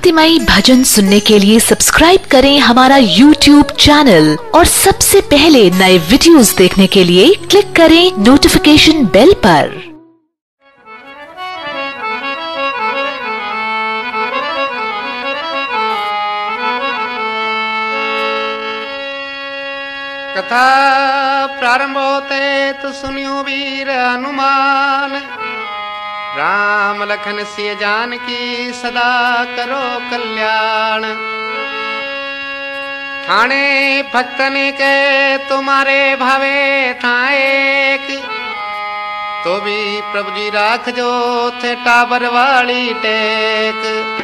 भक्तिमयी भजन सुनने के लिए सब्सक्राइब करें हमारा YouTube चैनल और सबसे पहले नए वीडियोस देखने के लिए क्लिक करें नोटिफिकेशन बेल पर। कथा प्रारंभ होते तो सुनियो वीर हनुमान, राम लखन सिय जानकी सदा करो कल्याण। थाने भक्तन के तुम्हारे भावे था एक, तो भी प्रभु जी राख जो थे टाबर वाली टेक।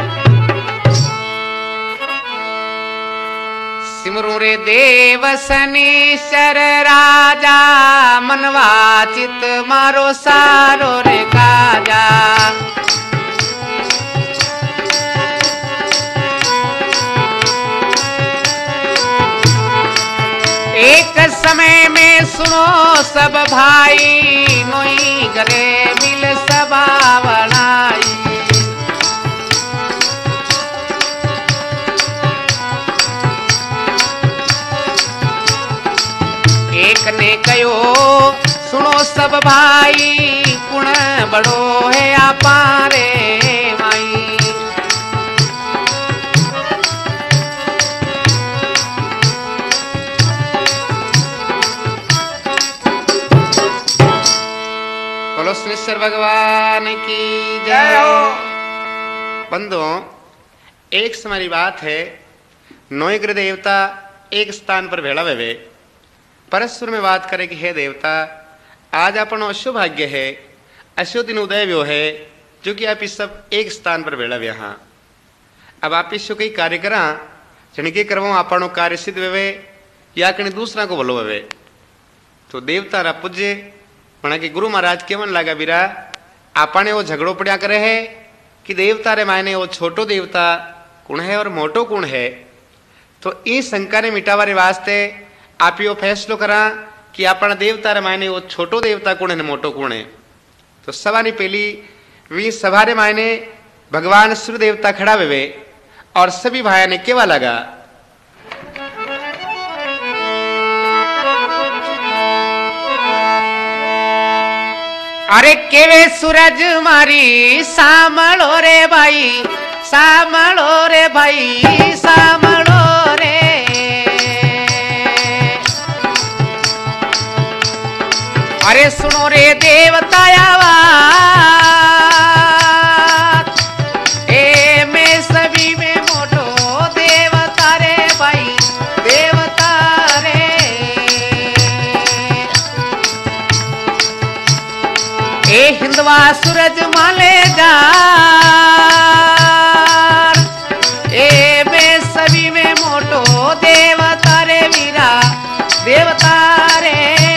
सिमरु रे देव शनीश्वर राजा, मनवाचित मारो सारो रे काजा। एक समय में सुनो सब भाई, मोई गले मिल सभा बनाई। एक ने कहो सुनो सब भाई, गुण बड़ो है आपारे माई। बोलो शनिश्चर भगवान की जय हो। बंधुओं, एक समय बात है, नौग्र देवता एक स्थान पर भेड़ा वे परस्पर में बात करे कि हे देवता, आज अपनो अशुभ भाग्य है, अशुभ दिन उदय व्यो है, जो कि आप इस सब एक स्थान पर भेड़ा वे। हाँ, अब आप इस कई कार्य करा जन करवो आपनो कार्य सिद्ध वे या कहीं दूसरा को बोलो वे। तो देवता रा पूज्य मना कि गुरु महाराज केवन लगा बीरा, आपने वो झगड़ो पड़ा करे है कि देवता रे मायने वो छोटो देवता कौन है और मोटो कौन है। तो इस शंका ने मिटावा वास्ते आप यो फैसलो करा कि अपना देवता रे मायने वो छोटो देवता कौन है मोटो कौन है। तो सभा ने पहली वी सभा रे मायने भगवान सूर्य देवता खड़ा वे और सभी भाइयों ने केवा लगा। अरे केवे सूरज मारी सामलो रे भाई, सामलो रे भाई, सामलो रे। अरे सुनो रे देवता आवाज, ए मैं सभी में मोटो देवता रे भाई, देवता रे। ए हिंदवा सूरज माले जा, ए मैं सभी में मोटो देवता रे वीरा, देवता रे।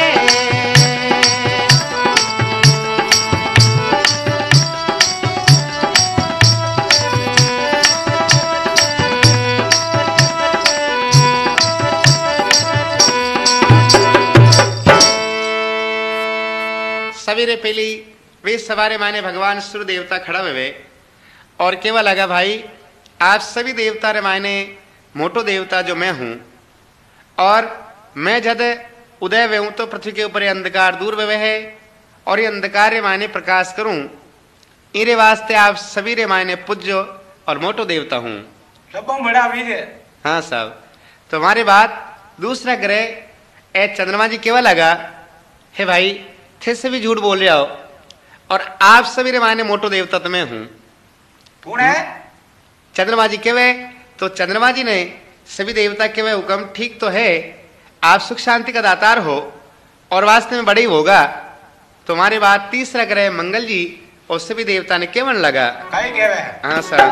सवेरे पहली वे सवारे माने भगवान सूर्य देवता खड़ा हुए और केवल लगा भाई, आप सभी देवता रे मायने मोटो देवता जो मैं हूं, और मैं जद उदय वे हूं तो पृथ्वी के ऊपर अंधकार दूर वे है, और ये अंधकार रे मायने प्रकाश करूं, इरे वास्ते आप सभी रे मायने पूज्य और मोटो देवता हूं। बड़ा वीर। हाँ साहब, तुम्हारी बात दूसरा ग्रह ए चंद्रमा जी केवल लगा, हे भाई थे से भी झूठ बोल रहे हो, और आप सभी रे मायने मोटो देवता तो मैं हूं। कौन है? चंद्रमा जी केवे, तो चंद्रमा जी ने सभी देवता केवे हुक्म ठीक तो है, आप सुख शांति का दातार हो और वास्तव में बड़े ही होगा। तुम्हारी बात तीसरा ग्रह मंगल जी और सभी देवता ने केवन लगा। हाँ सर,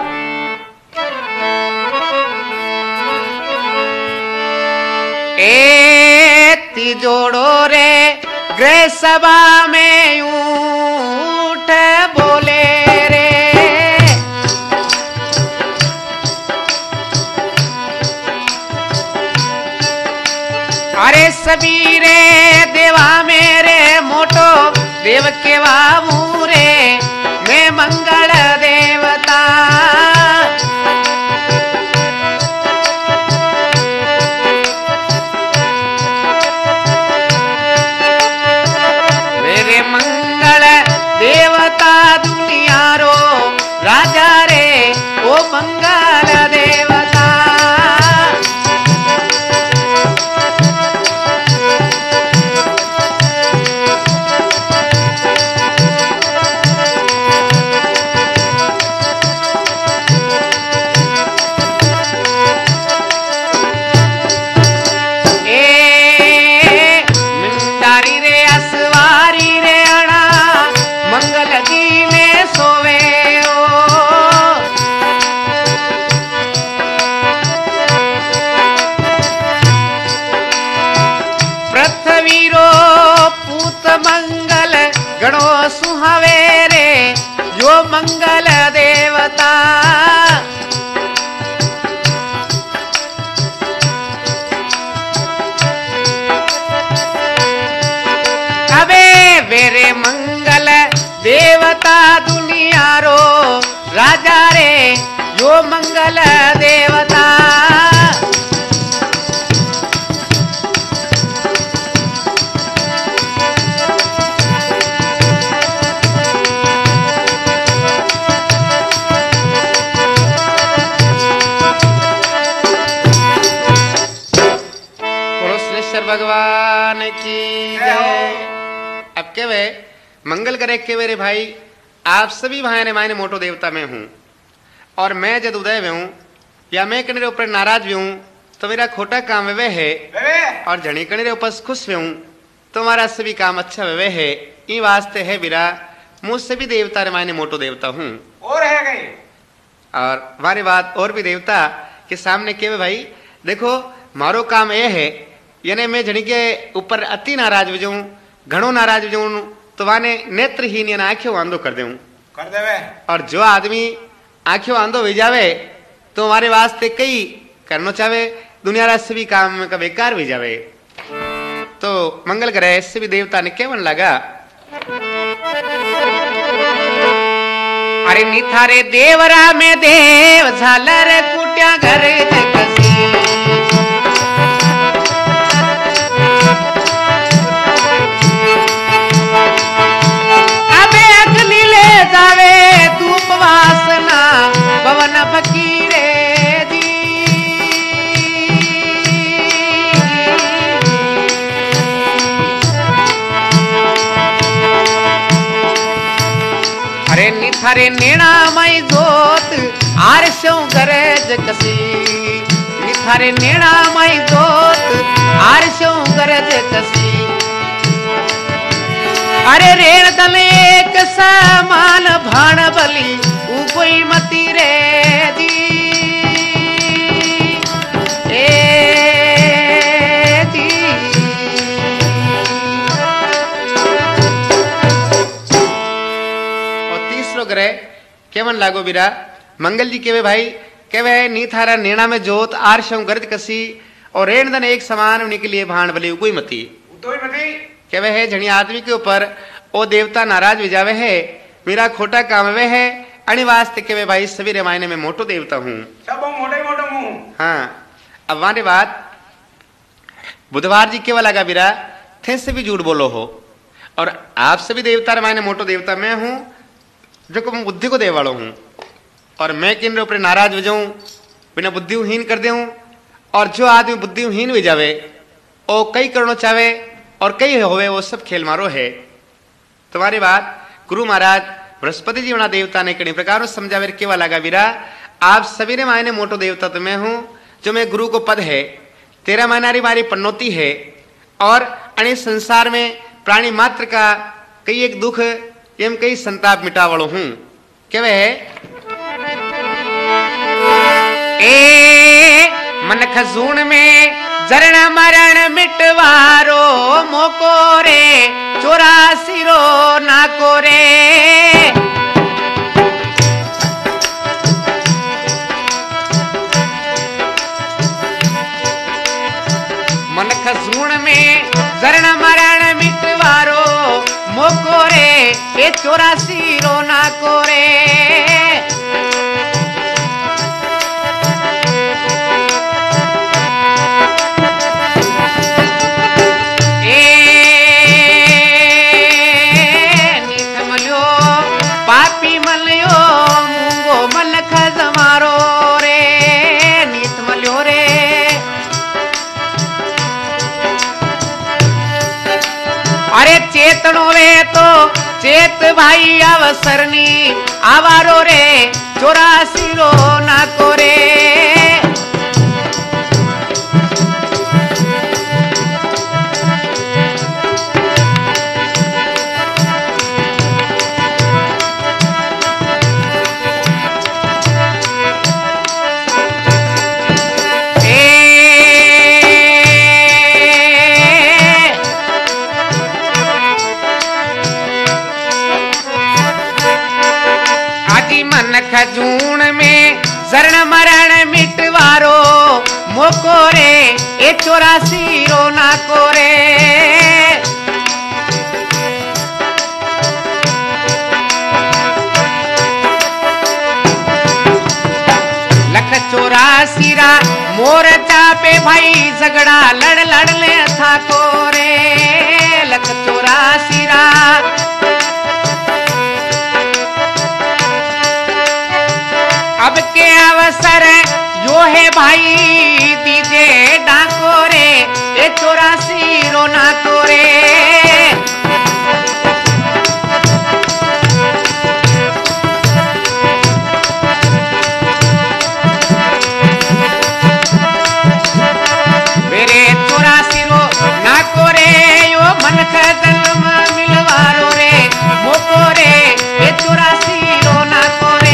ए तिजोड़ो रे ग्रह सभा में ऊठ बोले रे। अरे सबीरे देवा मेरे मोटो देव के बाबू रे मैं मंगल देवता दुनिया रो राजा रे ओ मंगल देवता। मंगल गणो सुहावे रे यो मंगल देवता। अबे वेरे मंगल देवता दुनिया रो राजा रे यो मंगल देवता। भगवान की जय। अब के वे मंगल करे के वे रे भाई आप सभी भाई ने मायने मोटो देवता में हूं और मैं जद उदय में हूं या मैं कने ऊपर नाराज भी हूं तो मेरा खोटा काम वे है और जनी कने ऊपर खुश हूं तो हमारा सभी काम अच्छा वे है। ई वास्ते है बिरा मुझसे भी देवता रे मायने मोटो देवता हूं और है गई और हमारी बात और भी देवता के सामने के भाई देखो मारो काम यह है यानी मैं जनी के ऊपर अति नाराज हो जाऊं घणो नाराज हो जाऊं तो वाने नेत्रहीन यानी आंखों आंधो कर देऊं कर देवे। और जो आदमी आंखों आंधो हो जावे तो हमारे वास्ते कई करना चाहे दुनिया रा सभी काम का बेकार हो जावे। तो मंगल ग्रह से भी देवता ने केवन लगा अरे निथारे देवरा में देव झालर कुटिया घर जगसी। जावे धूप वासना पवन फकीरे जी। अरे निथारे नेणा मई जोत आरशों गरज कसी। निथारे नेणा मई जोत आरशों गरज कसी। अरे रेण दल एक समान भाण बली उगोई मती रे जी। ए जी और तीसरो ग्रह केवन लागो बिरा मंगल जी केवे भाई केवे नी थारा नेणा में जोत आरशों गरज कसी और रेण दन एक समान निकलिए भाण बली उगोई मती। के वह है जनी आदमी के ऊपर ओ देवता नाराज हो जावे है मेरा खोटा काम वे है अणि वास्ते के वे भाई सवेरे मायने में मोटो देवता हूं सब मोटे मोटे मुंह। हाँ अब वाने बात बुधवार जी केवल लगा बिरा थे से भी झूठ बोलो हो और आप सभी देवता मायने मोटो देवता मैं हूं जो को बुद्धि को दे वालो हूं और मैं किन ऊपर नाराज हो जाऊं बिना बुद्धिहीन कर दूं और जो आदमी बुद्धिहीन हो जावे ओ कई करना चाहे और कई होवे वो सब खेल मारो है। तुम्हारी बात गुरु महाराज बृहस्पति जी वना देवता ने कई प्रकार समझावे केवा लगा वीरा आप सभी ने मायने मोटो देवता तो मैं हूं जो मैं गुरु को पद है तेरा मायनारी मारी पन्नौती है और अने संसार में प्राणी मात्र का कई एक दुख एवं कई संताप मिटावड़ो हूं के वे ए मन खजून में जरण मरण मिटवारो मोको रे 84 रो नाको रे मन खजून में जरण मरण मिटवारो मोको रे 84 रो नाको रे चेतनो वे तो चेत भाई अवसरनी आवारो रे 84 रो ना कोरे खजून में जरण मरण मिटवारो मोको रे ए 84 रो ना कोरे लख 84 रा मोर चापे भाई झगड़ा लड़ लड़ ले था कोरे लख 84 रा अब के अवसर यो है भाई दीजे डाको रे ए 84 रो ना कोरे मेरे 84 रो ना कोरे यो मन का जन्म मिलवारो रे मोको रे ए 84 रो ना कोरे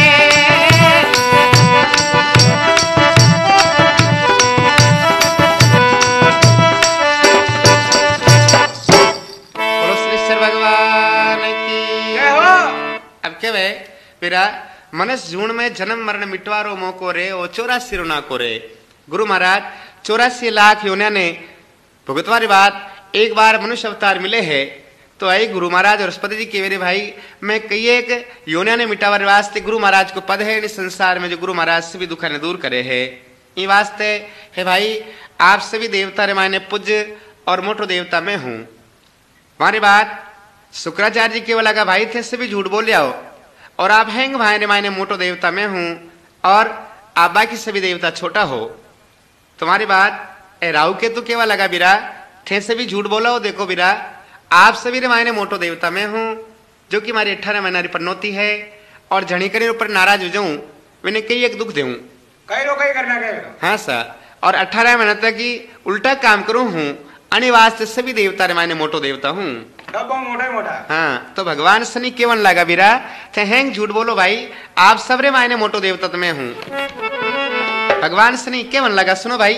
मेरा मनस जून में जन्म मरण मिटवारो मोको रे ओ 84 रो ना कोरे गुरु महाराज 84 लाख योनिया ने भुगतवारी बात एक बार मनुष्य अवतार मिले है तो आई गुरु महाराज और स्पति जी के मेरे भाई मैं कई एक योनिया ने मिटावारे वास्ते गुरु महाराज को पद है इस संसार में जो गुरु महाराज सभी दुख ने दूर करे है ये वास्ते है भाई आप सभी देवता रे माने पूज्य और मोटो देवता मैं हूं हमारी बात शुक्राचार्य जी केवल लगा भाई थे सभी झूठ बोल आओ और आप हैंग भाई ने मायने मोटो देवता मैं हूं और आप बाकी सभी देवता छोटा हो तुम्हारी बात ए राहु के तो केवल लगा बिरा थे सभी झूठ बोला हो देखो बिरा आप सभी रे मायने मोटो देवता मैं हूं जो कि हमारी 18 महीना री पन्नौती है और झणी करे ऊपर नाराज हो जाऊं मैंने कई एक दुख देऊं कई रो कई करना कई रो हाँ सर और 18 महीना तक की उल्टा काम करूं हूं अने वास्ते सभी देवता रे मायने मोटो देवता हूं डब्बो मोटा मोटा हाँ तो भगवान शनि केवन लगा बिरा थे हैंग झूठ बोलो भाई आप सबरे मायने मोटो देवता तो मैं हूं भगवान शनि केवन लगा सुनो भाई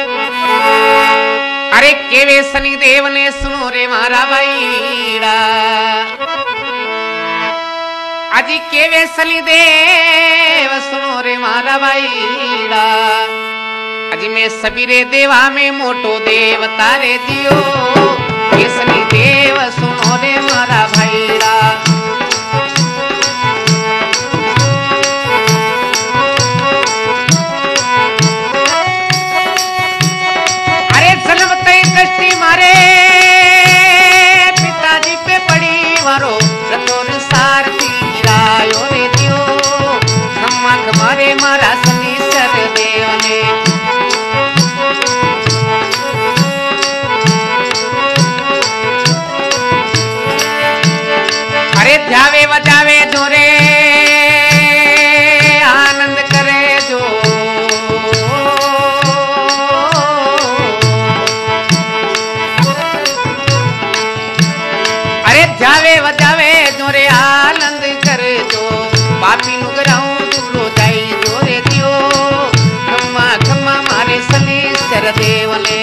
अरे केवे शनि देव ने सुनो रे मारा भाईड़ा अजी केवे शनि देव सुनो रे मारा भाईड़ा अजी मैं सबीरे देवा में मोटो देवता रे जियो ये शनि देव सुनो रे मारा भाईड़ा अरे जन्मते कष्टी मारे पिताजी पे पड़ी मारो रतोर सार तीरा यो रे दियो खम्मा खमारे मारा शनि सर देव ने ध्यावे बजावे जो रे आनंद करे जो अरे ध्यावे बजावे जो रे आनंद करे जो पापी नु कराऊं दूरो जाई जो रे दियो खम्मा खम्मा मारे शनि सर देव ने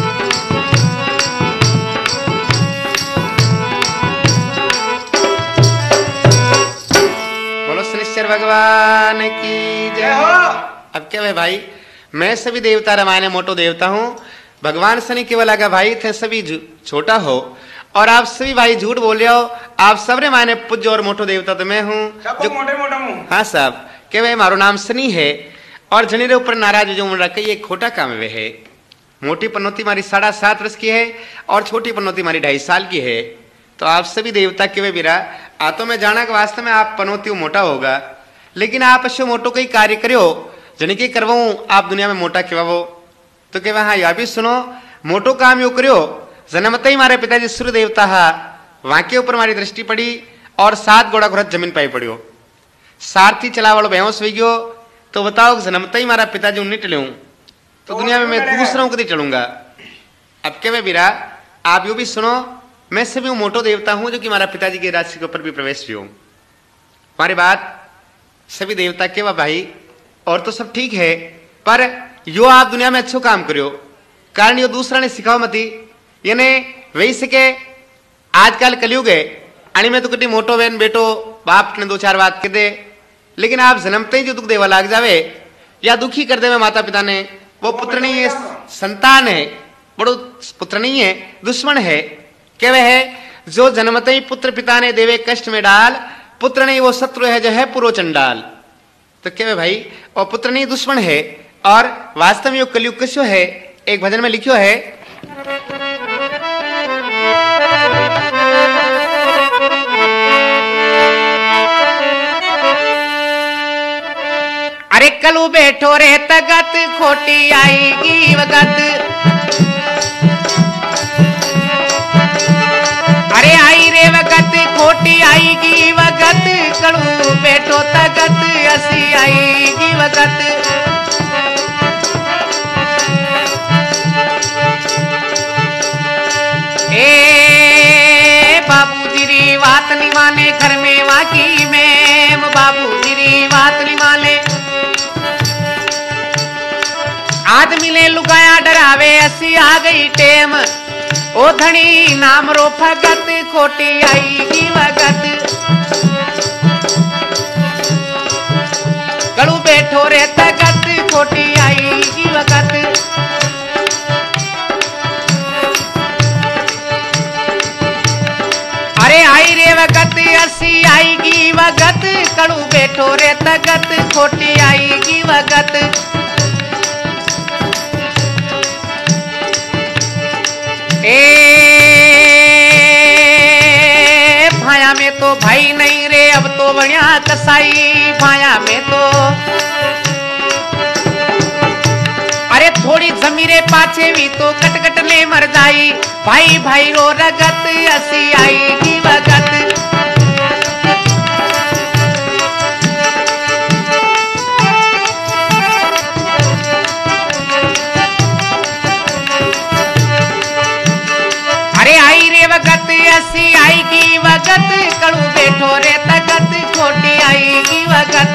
भगवान की जय हो। अब क्या है भाई मैं सभी देवता रामायण मोटो देवता हूँ भगवान शनि केवल लगा भाई थे सभी छोटा हो और आप सभी भाई झूठ बोले हो आप सबरे मायने पूज्य और मोटो देवता तो मैं हूँ जो मोटे मोटा हूँ हाँ साहब क्या भाई मारो नाम शनि है और झनी रे ऊपर नाराज जो रखा ये खोटा काम वे है मोटी पन्नौती मारी 7.5 वर्ष की है और छोटी पन्नौती मारी 2.5 साल की है तो आप सभी देवता के वे बिरा आ तो मैं जाना कि वास्तव में आप पनौती मोटा होगा लेकिन आप अश्व मोटो कई कार्य करो जने की करवाऊं आप दुनिया में मोटा खिवावो तो के हाँ यह भी सुनो मोटो काम यो करो जन्मते ही मारे पिताजी सूर्य देवता हा वहां के ऊपर हमारी दृष्टि पड़ी और 7 घोड़ा घुरत जमीन पाई पड़ियो। सारथी चला वालों बेहोश हो गयो। तो बताओ जन्मता ही हमारा पिताजी उन्नी टले हूं तो दुनिया में मैं दूसरों को चलूंगा। अब के वे बीरा आप यू भी सुनो, मैं सभी मोटो देवता हूं जो कि हमारा पिताजी के राशि के ऊपर भी प्रवेश भी हूं। हमारी बात सभी देवता के वा भाई और तो सब ठीक है, पर यो आप दुनिया में अच्छो काम करियो, कारण यो दूसरा ने सिखाओ मती। यानी वही सके आजकल कलयुग है, अणी में तो कटी मोटो बहन बेटो बाप ने 2-4 बात कह दे, लेकिन आप जन्मते ही जो दुख देवा लाग जावे या दुखी कर दे माता पिता ने, वो पुत्र नहीं है, संतान है, बड़ो पुत्र नहीं है, दुश्मन है। क्या वह है जो जन्मते ही पुत्र पिता ने देवे कष्ट में डाल, पुत्र नहीं वो शत्रु है जो है पुरो चंडाल। तो क्या भाई और पुत्र नहीं दुश्मन है। और वास्तव में यो कलयुग कस्यो है, एक भजन में लिखियो है, अरे कलू बैठो रे तगत खोटी आएगी वगत, अरे आई रे वगत खोटी आएगी वगत, कलू बैठो तगत असी आएगी वगत। ए बाबू जी बात नहीं माने घर में वाकी में, बाबू जी बात नहीं माने, आदमी ने लुगाया डरावे असी आ गई टेम, ओ धनी नाम रो फगत खोटी आईगी वगत, कड़ू बैठो रे तगत खोटी आईगी वगत। अरे आई रे वगत असी आईगी वगत, कड़ू बैठो रे तगत खोटी आईगी वगत। ए भाया में तो भाई नहीं रे अब तो बढ़िया कसाई, भाया में तो अरे थोड़ी जमीरे पाछे भी तो कटकट ले मर जाई, भाई भाई रो रगत असी आईगी वगत। वगत असी आएगी वगत, कड़ू बैठो रे तगत खोटी आएगी वगत।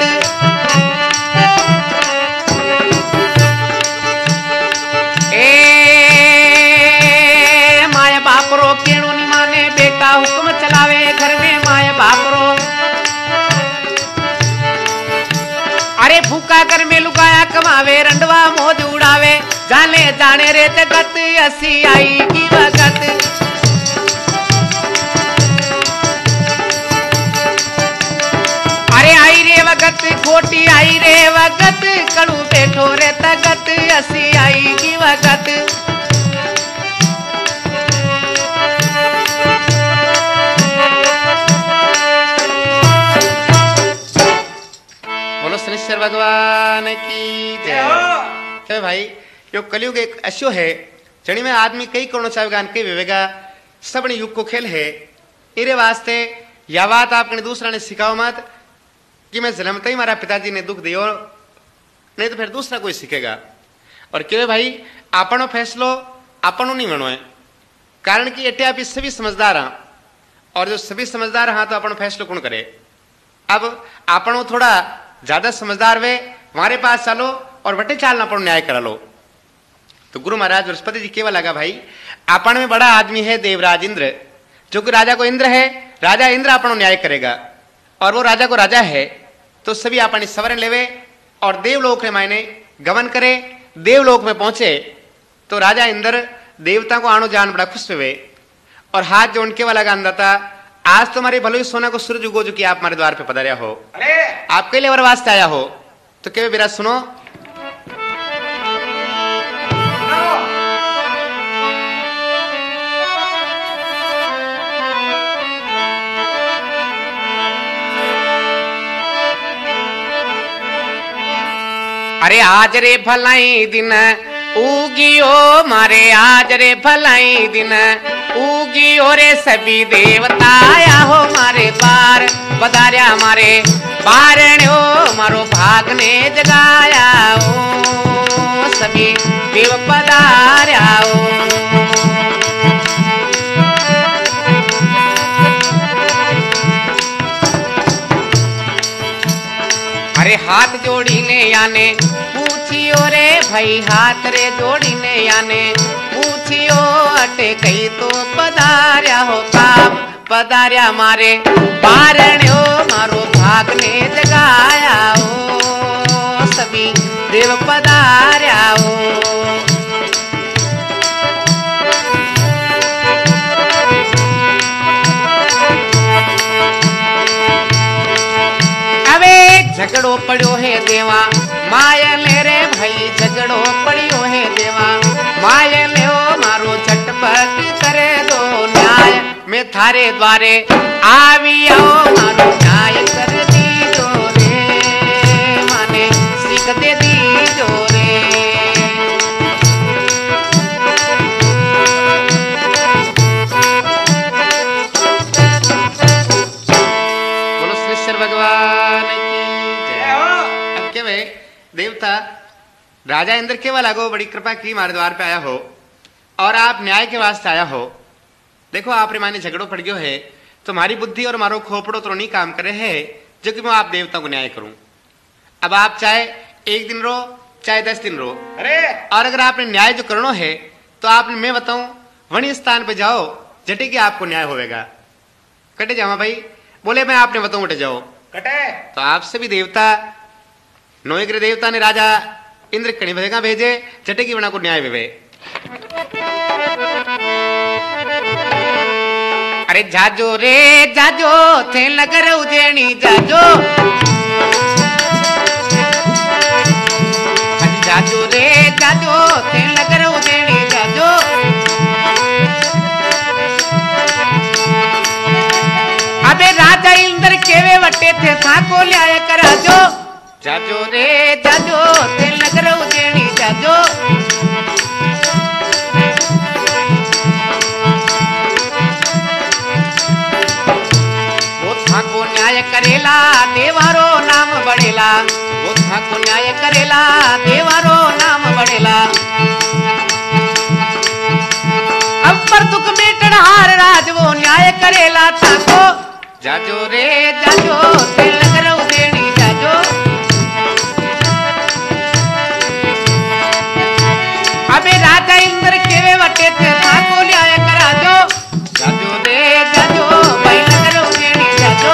ए माया बाप रो केणो नहीं माने, बेटा हुक्म चलावे घर में माया बाप रो, अरे भूखा घर में लुगाया कमावे रंडवा मौज उड़ावे, जाने जाने रे जगत असी आएगी वगत। आई रे वगत खोटी आई रे वगत, कड़ू बैठो रे तगत असी आईगी वगत। बोलो शनिश्चर भगवान की जय। भाई यो कलयुग एक ऐसो है जनी में आदमी कई करोड़ चाहेगा कई विवेगा सबने युग को खेल है। इरे वास्ते या बात आपने दूसरा ने सिखाओ मत कि मैं जन्मते ही हमारा पिताजी ने दुख दियो, नहीं तो फिर दूसरा कोई सीखेगा। और क्यों भाई आपनो फैसलो आपनो नहीं बनो है, कारण कि एटे आप सभी समझदार हैं, और जो सभी समझदार हैं तो अपन फैसलो कौन करे। अब आपनो थोड़ा ज्यादा समझदार वे हमारे पास चलो और बटे चालना अपन न्याय करा लो। तो गुरु महाराज बृहस्पति जी केवल लगा भाई अपन में बड़ा आदमी है देवराज इंद्र, जो कि राजा को इंद्र है, राजा इंद्र अपनो न्याय करेगा, और वो राजा को राजा है तो सभी अपनी सवरण लेवे और देवलोक में मायने गमन करे। देवलोक में पहुंचे तो राजा इंद्र देवता को आनो जान बड़ा खुश हुए और हाथ जो उनके वाला गान था, आज तो हमारे भलो सोना को सूरज उगो जो कि आप हमारे द्वार पे पधारिया हो, आपके लिए वरवास्ते आया हो। तो क्या मेरा सुनो, अरे आज रे भलाई दिन उगियो मारे आज रे भलाई दिन, उगियो रे सभी देवता आया हो मारे बार, बदारिया मारे बारणो मारो भाग ने जगाया हो, सभी देव पधार्या हो। अरे हाथ जोड़ी ने याने पूछियो रे भाई, हाथ रे जोड़ी ने याने पूछियो अटे कही तो पधार्या हो काम, पधार्या मारे बारणो मारो भाग ने जगाया हो, सभी देव पधार्या हो। झगड़ो पड़ो है देवा माया ले रे भाई, झगड़ो पड़ियो है देवा माया ले ओ मारो झटपट करे दो न्याय, मैं थारे द्वारे आवी आओ मारो न्याय कर दीजो रे, माने सीख दे दीजो रे। बोलो श्रीश्वर भगवान देवता राजा इंद्र केवल आगो बड़ी कृपा की मारे द्वार पे आया हो और आप न्याय के वास्ते आया हो। देखो आप रे माने झगड़ो पड़ गयो है, तुम्हारी बुद्धि और मारो खोपड़ो तो नहीं काम करे है जो कि मैं आप देवता को न्याय करूं। अब आप चाहे 1 दिन रो चाहे 10 दिन रो, अरे और अगर आपने न्याय जो करना है तो आपने मैं बताऊं वही स्थान पे जाओ जटे कि आपको न्याय होगा। कटे जाओ भाई, बोले मैं आपने बताऊं उठे जाओ कटे। तो आपसे भी देवता नोयग्र देवता ने राजा इंद्र कणी भगा भेजे जटे की बना को न्याय वेवे। अरे जाजो रे जाजो थे नगर उज्जैनी जाजो, जाजो रे जाजो थे नगर उज्जैनी जाजो, अबे राजा इंद्र केवे वटे थे साको ल्याय करा जो, जाजो रे जाजो थे नगर उज्जैनी जाजो। वो था को न्याय करेला देवारो नाम बढ़ेला, वो था को न्याय करेला देवारो नाम बढ़ेला। अब पर दुख में हार राज वो न्याय करेला था को, जाजो रे जाजो थे नगर उज्जैनी जाजो। अबे राजा इंद्र केवे वटे थे साको न्याय करा जो, जाजो रे जाजो भाई नगर उज्जैनी जाजो।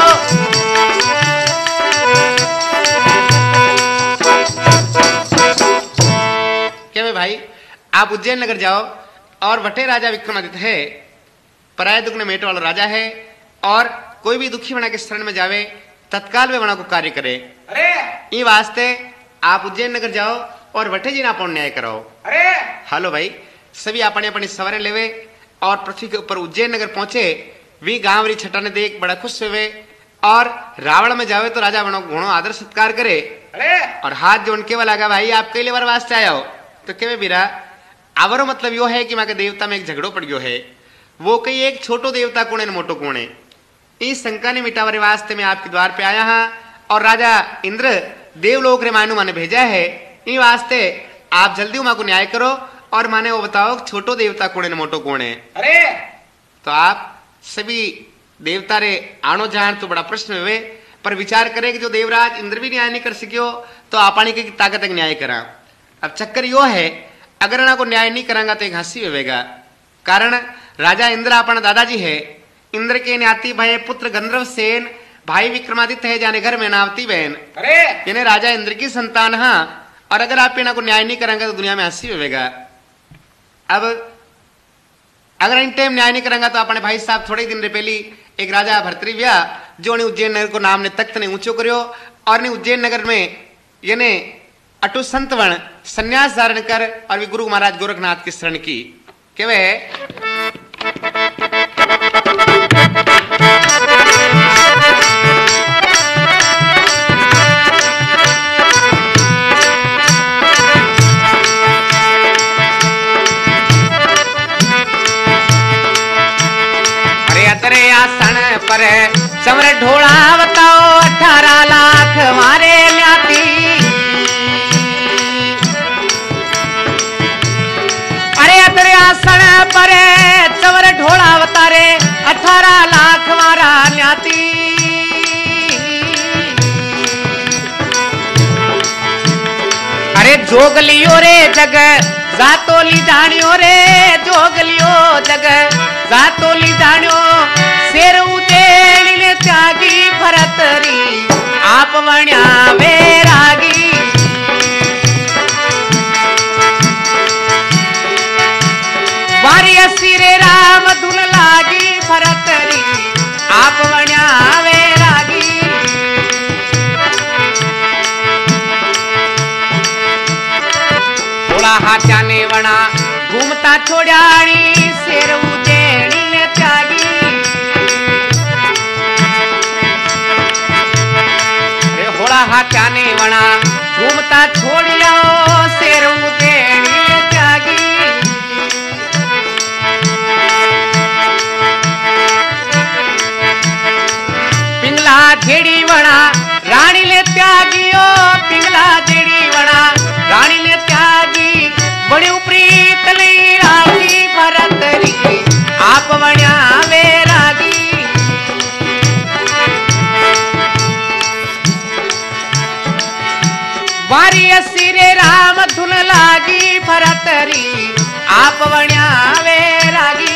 क्या भाई आप उज्जैन नगर जाओ और वटे राजा विक्रमादित्य है, पराय दुख ने मेट वाला राजा है और कोई भी दुखी बना के शरण में जावे तत्काल वे बना को कार्य करे। अरे ये वास्ते आप उज्जैन नगर जाओ और वटे जी ना न्याय कराओ। अरे हेलो भाई, सभी अपने अपनी सवारे लेवे और पृथ्वी के ऊपर उज्जैन नगर पहुंचे। वी गांव री छटा ने देख बड़ा खुश हुए और रावण में जावे तो राजा बनो घणो आदर सत्कार करे। अरे और हाथ जोड़ के लगा भाई आप कई लेवर वास्ते आया हो, तो केवे बीरा आवरो मतलब यो है कि मां के देवता में एक झगड़ो पड़ गयो है, वो कई एक छोटो देवता कोने ने मोटो कोने। इस शंका ने मिटावरे वास्ते में आपके द्वार पे आया हां और राजा इंद्र देवलोक रे मानू माने भेजा है। इन वास्ते आप जल्दी मां को न्याय करो और माने वो बताओ छोटो देवता कोने ने मोटो कोने। अरे तो आप सभी देवता रे आनो जान तो बड़ा प्रश्न हुए, पर विचार करे कि जो देवराज इंद्र भी न्याय नहीं कर सकियो तो आपानी की ताकत न्याय करा। अब चक्कर यो है अगर ना को न्याय नहीं करांगा तो एक हंसी होगा, कारण राजा इंद्र अपना दादाजी है। इंद्र के न्याती भाई पुत्र गंधर्व सेन भाई विक्रमादित्य है जाने घर में नावती बहन। अरे यानी राजा इंद्र की संतान। हाँ, और अगर आप इना को न्याय नहीं करेंगे तो दुनिया में हंसी होगा। अब अगर इन टाइम न्याय नहीं करेंगे तो अपने भाई साहब थोड़े दिन पहली एक राजा भर्तृव्या जो ने उज्जैन नगर को नाम ने तख्त ने ऊंचो करो और ने उज्जैन नगर में यानी अटु संतवण संन्यास धारण कर और भी गुरु महाराज गोरखनाथ की शरण की के वे पर चवर ढोला अवतारे 18 लाख मारा न्याती। अरे जोग लियो रे जग जातो ली जानियो रे, जोग लियो जग जातो ली जानियो। शेर उदेड़ी ले त्यागी भरतरी आप वण्या वैरागी। वारी सिरे राम धुन लागी भरतरी आप वण्या वैरागी। थोड़ा हाथ्याने वणा घूमता छोड़्याणी शेर उदेड़ी ले त्यागी। रे होड़ा हाथ्याने वणा घूमता छोड़िया शेर उदेड़ी ले त्यागी। पिंगला झेड़ी वणा रानी ले त्यागियो, पिंगला झेड़ी वणा रानी ले त्यागी। बड़ी प्रीत नहीं रागी भरतरी आप वण्या वैरागी। वारी सिरे राम धुन लागी भरतरी आप वण्या वैरागी।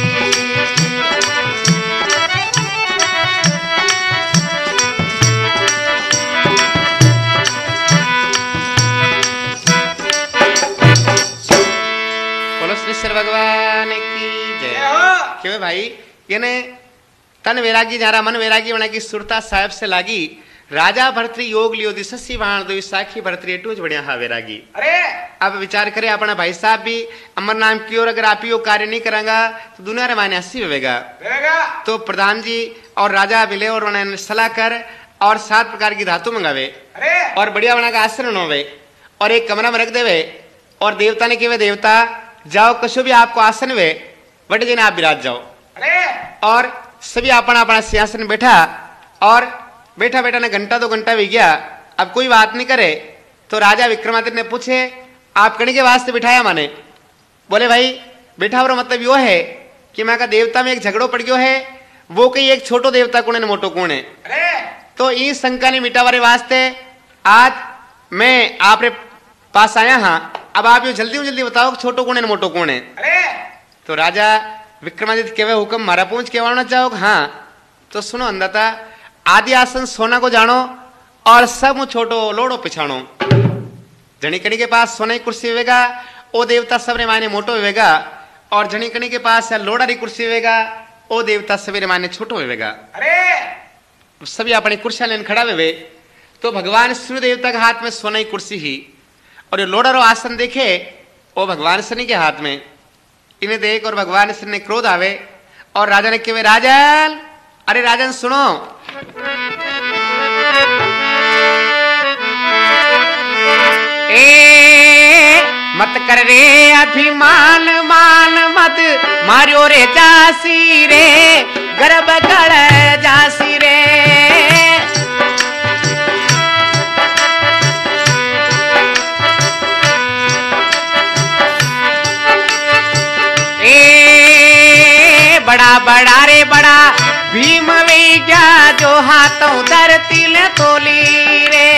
भगवान की जय। क्यों भाई ये तन वैरागी जारा मन वैरागी बना की सुरता साहब से लागी। राजा भरतरी योग लियो दिशसी वाण दो साखी भरतरी एटूज बढ़िया हा वैरागी। अरे अब विचार करे अपना भाई साहब भी अमर नाम की ओर अगर आप ही कार्य नहीं करेंगा तो दुनिया रे माने 80 वेगा। तो प्रधान जी और राजा मिले और उन्होंने सलाह कर और 7 प्रकार की धातु मंगावे और बढ़िया बना का आश्रम होवे और एक कमरा में रख देवे और देवता ने कहे देवता जाओ कशो भी आपको आसन वे बड़े दिन आप विराज जाओ। और सभी अपना अपना सिंहासन बैठा और बैठा बैठा ने घंटा 2 घंटा भी गया। अब कोई बात नहीं करे तो राजा विक्रमादित्य ने पूछे आप कणी के वास्ते बिठाया माने? बोले भाई बैठा और मतलब यो है कि मैं का देवता में एक झगड़ो पड़ गयो है, वो कहीं एक छोटो देवता कौन है मोटो कौन है। तो इस शंका ने मिटावारे वास्ते आज मैं आपरे पास आया हाँ। अब आप ये जल्दी बताओ छोटो कौन है मोटो कौन है। तो राजा विक्रमादित्य केवे हुक्म मारा पूछ केवाना चाहो? हाँ। तो सुनो अंदाता आदि आसन सोना को जानो और सब छोटो लोड़ो पिछाणो। जनी कणी के पास सोना की कुर्सी होगा ओ देवता सबरे मायने मोटो होगा और जनी कणी के पास लोड़ा की कुर्सी होगा ओ देवता सबरे मायने छोटो होगा। सभी अपनी कुर्सियां लेने खड़ा हुए तो भगवान सूर्य देवता के हाथ में सोना की कुर्सी ही और ये लोड़ा रो आसन देखे वो भगवान शनि के हाथ में। इन्हें देख और भगवान शनि ने क्रोध आवे और राजा ने कहे राजन, अरे राजन सुनो, ए मत कर रे अभिमान मान मत मारियो रे जासी रे गर्भ गड़ जासी रे। बड़ा बड़ा रे बड़ा भीम वे गया जो हाथों धरती ले तोली रे।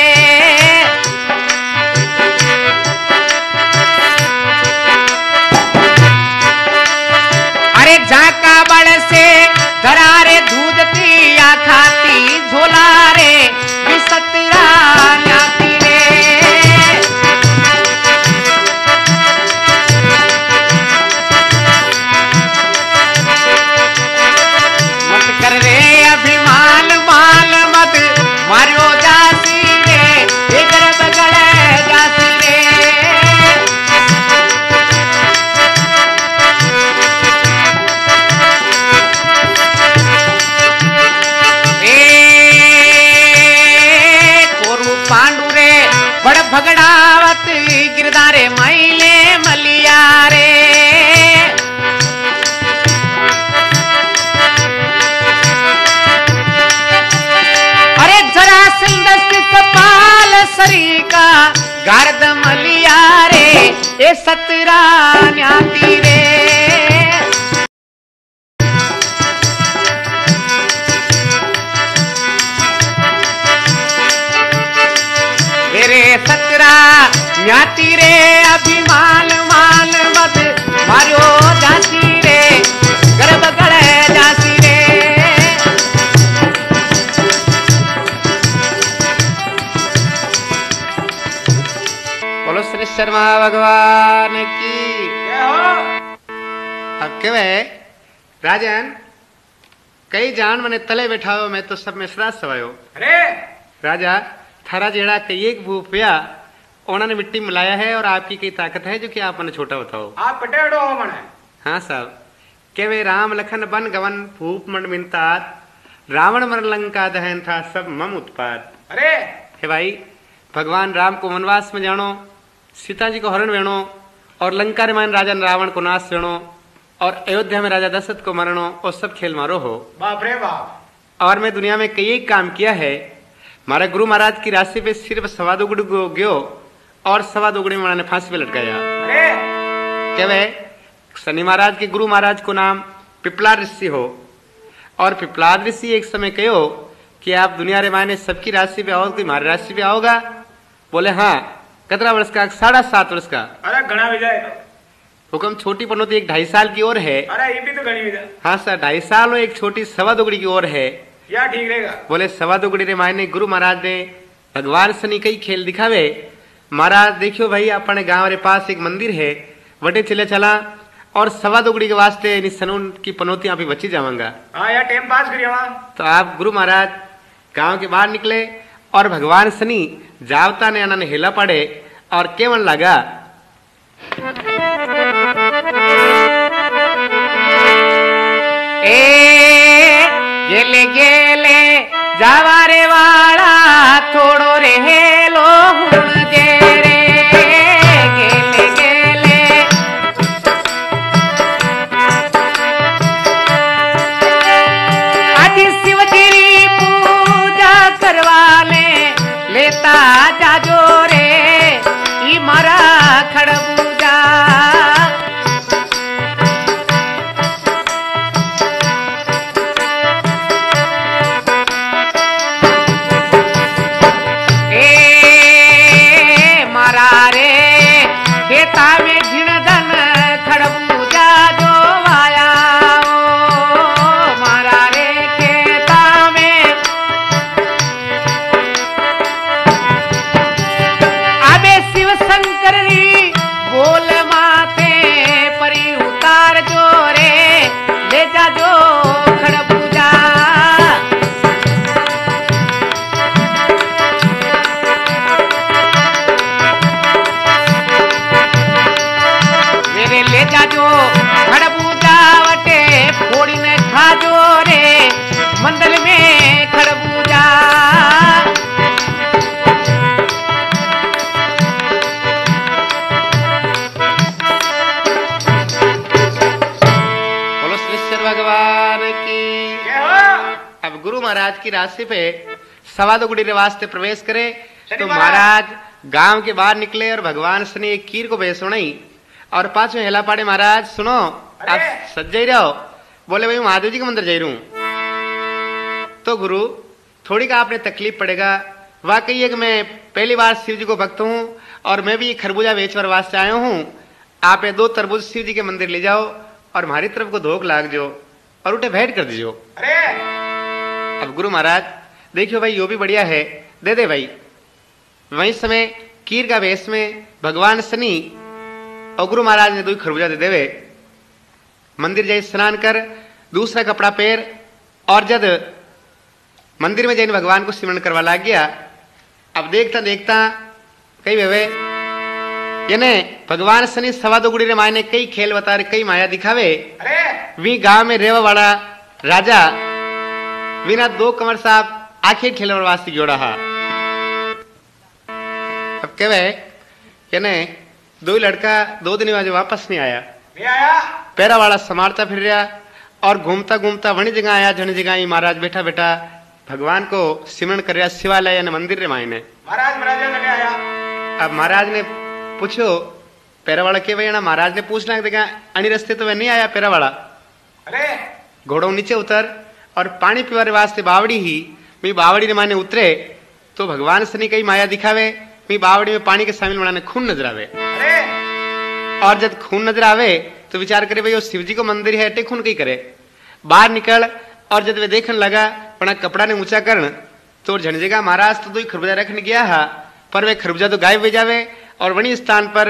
अरे झाका बड़ से धरारे दूधती या खाती झोला रे विसतरा न्याती रे। कर रे अभिमान मान मत मारियो जासी रे एक बगड़े जासी रे। कोरु पांडु रे बड़ भगड़ावत गिरदारे मैले मलिया रे। कपाल सरी का गर्द मलिया रे ए सतरा न्याती रे। रे सतरा न्याती रे अभिमान मान मत मारियो जासी रे गर्भ गले जासी रे। बोलो श्री शर्मा भगवान की। अब के वे राजन कई जान मने तले बैठाओ मैं तो सब में श्राद्ध सवायो। अरे राजा थारा जेड़ा कई एक भूपिया उन्होंने मिट्टी मिलाया है और आपकी कई ताकत है जो कि आप मने छोटा बताओ। आप पटेड़ो हो मने। हाँ साहब के वे राम लखन बन गवन भूप मन मिनतात रावण मन लंका दहन था सब मम उत्पाद। अरे हे भाई भगवान राम को वनवास में जानो, सीता जी को हरण वेणो और लंका रे मान राजा रावण को नाश वेणो और अयोध्या में राजा दशरथ को मरणो और सब खेल मारो हो। बाप रे बाप। और मैं दुनिया में कई एक काम किया है। हमारे गुरु महाराज की राशि पे सिर्फ सवा दुगुड़ गयो और सवा दुगुड़ी में उन्होंने फांसी पे लटकाया। अरे क्या वे शनि महाराज के गुरु महाराज को नाम पिपलाद ऋषि हो और पिपलाद ऋषि एक समय कहो कि आप दुनिया रे मायने सबकी राशि पे आओ, कोई हमारी राशि पे आओगा? बोले हाँ। कितना वर्ष का? 7.5 वर्ष का। अरे घना विजय तो हुक्म छोटी पनौती एक 2.5 साल की ओर है। अरे ये भी तो घनी विजय। हाँ सर 2.5 साल और एक छोटी सवा दुगड़ी की ओर है। या ठीक रहेगा। बोले सवा दुगड़ी रे मायने गुरु महाराज ने भगवान शनि कई खेल दिखावे। महाराज देखियो भाई अपने गांव रे पास एक मंदिर है, वटे चले चला और सवा दुगड़ी के वास्ते इन सनून की पनौतियां भी बची जावांगा। हाँ यार टाइम पास करिए वहाँ। तो आप गुरु महाराज गांव के बाहर निकले और भगवान शनि जावता ने अना हिला पड़े और केवल लगा गेले गेले जावारे वाला थोड़ो रे हेलो हुण जे रे गेले गेले आज शिव तेरी पूजा करवा लेता जाजो रे ई मारा खड़बूजा। मंडल में खरबूजा बोलो श्रीश्वर भगवान की। अब गुरु महाराज की राशि पे सवा दुगुड़ी रे वास्ते प्रवेश करे तो महाराज गांव के बाहर निकले और भगवान शनि एक कीर को भेज सुनाई और पांच में हेला पाड़े महाराज सुनो आप सज जाई रहो। बोले भाई महादेव जी के मंदिर जा रहा हूं। तो गुरु थोड़ी का आपने तकलीफ पड़ेगा, वाकई है कि मैं पहली बार शिव जी को भक्त हूं और मैं भी खरबूजा बेचवर वास्ते आया हूं। आप ये 2 तरबूज शिव जी के मंदिर ले जाओ और हमारी तरफ को धोख लाग जो और उठे भेंट कर दीजियो। अब गुरु महाराज देखियो भाई यो भी बढ़िया है, दे दे भाई। वही समय कीर का वेश में भगवान शनि और गुरु महाराज ने 2 खरबूजा दे देवे। मंदिर जाए स्नान कर दूसरा कपड़ा पहन और जब मंदिर में जाइन भगवान को सिमरण करवा लग गया। अब देखता देखता कई वे यानी भगवान शनि सवा दुगुड़ी रे मायने कई खेल बता रहे, कई माया दिखावे। वी गांव में रेवा वाला राजा बिना 2 कंवर साहब आखिर खेल वास्ते जोड़ा हा। अब कहे यानी 2 लड़का 2 दिन बाद वापस नहीं आया। पैरा वाला समारता फिर रहा और घूमता घूमता वही जगह आया जनी जगह महाराज बैठा बैठा भगवान को सिमरण कर रहा शिवालय यानी मंदिर रे मायने। अब महाराज ने पूछो पैरा वाला के भाई महाराज ने पूछना देखा अणी रस्ते तो वह नहीं आया पैरा वाला। घोड़ों नीचे उतर और पानी पीवारे वास्ते बावड़ी ही भी बावड़ी ने माने उतरे तो भगवान शनि कई माया दिखावे। मी बावड़ी में पानी के शामिल बनाने खून नजर आवे। अरे और जब खून नजर आवे तो विचार करे भाई वो शिव जी को मंदिर है टे खून कई करे। बाहर निकल और जब वे देखने लगा पना कपड़ा ने ऊंचा करन तो झंझेगा महाराज तो खरबूजा रखने गया हा पर वे खरबूजा तो गायब हो जावे और वही स्थान पर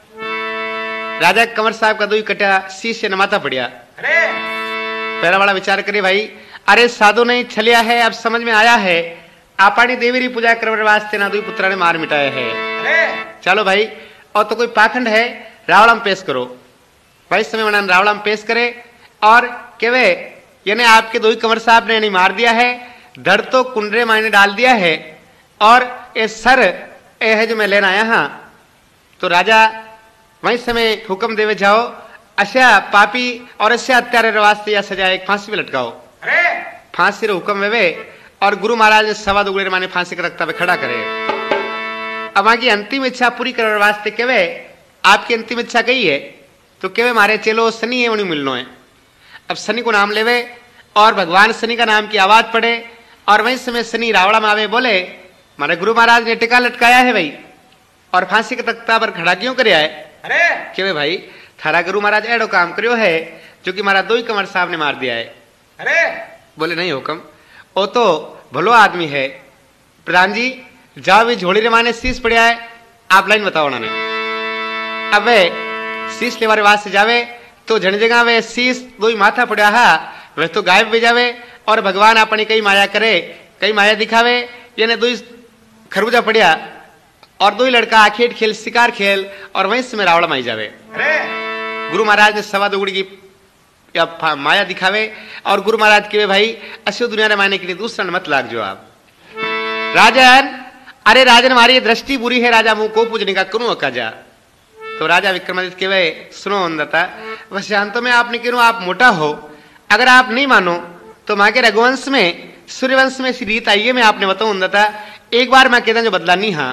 राजा कंवर साहब का दो कटा शीश से नमाता पड़िया। अरे पहला वाला विचार करे भाई अरे साधु नहीं छलिया है अब समझ में आया है आपानी देवी री पूजा करने वास्ते ना दो पुत्रा ने मार मिटाया है। अरे चलो भाई और तो कोई पाखंड है रावड़ाम पेश करो। भाई समय मनान रावड़ाम पेश करे और केवे यानी आपके दो ही कंवर साहब ने नहीं मार दिया है धड़ तो कुंडरे मायने डाल दिया है और ये सर ये है जो मैं लेना आया हाँ। तो राजा वही समय हुक्म देवे जाओ अशा पापी और अशा अत्यारे वास्ते या सजा एक फांसी में लटकाओ। अरे फांसी रे हुक्म वे और गुरु महाराज ने सवा दुगड़े माने फांसी के रखता हुए खड़ा करे। अब वहां की अंतिम इच्छा पूरी करने वास्ते केवे आपकी अंतिम इच्छा कही है तो केवे मारे चलो शनि है उन्हें मिलना है। अब शनि को नाम लेवे और भगवान शनि का नाम की आवाज पड़े और वही समय शनि रावड़ा में आवे बोले मारे गुरु महाराज ने टिका लटकाया है भाई और फांसी के तख्ता पर खड़ा क्यों कर है। अरे केवे भाई थारा गुरु महाराज एडो काम करियो है जो कि मारा दो ही कंवर साहब ने मार दिया है। अरे बोले नहीं हुक्म वो तो भलो आदमी है प्रधान जी जाओ भी झोड़ी रे माने शीश पड़िया है आप लाइन बताओ उन्होंने। अब वे शीश लेवारे वास्ते जावे तो झंझेगा वे शीश दो ही माथा पड़ा हा वह तो गायब भी जावे और भगवान अपनी कई माया करे कई माया दिखावे यानी दो ही खरबूजा पड़िया और दो ही लड़का आखेट खेल शिकार खेल और वहीं से में रावड़ा माई जावे। अरे गुरु महाराज ने सवा दुगड़ी की या माया दिखावे और गुरु महाराज के भाई अशो दुनिया ने माने के लिए दूसरा मत लाग जो आप राजन अरे राजन हमारी दृष्टि बुरी है राजा मुंह को पूजने का करूं अका जा। तो राजा विक्रमादित्य के भाई सुनो अंदता बस जानतो में आपने क्यों आप मोटा हो अगर आप नहीं मानो तो माँ के रघुवंश में सूर्यवंश में रीत आई है मैं आपने बताऊं अंदता एक बार मैं कहता जो बदला नहीं हाँ।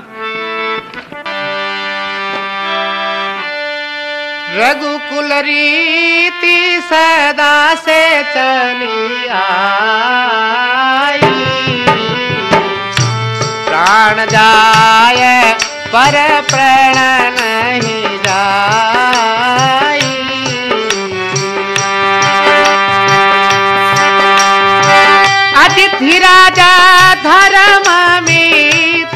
रघुकुल रीति सदा से चली आई प्राण जाय पर प्रण नहीं जाई अतिथि राजा धर्म मित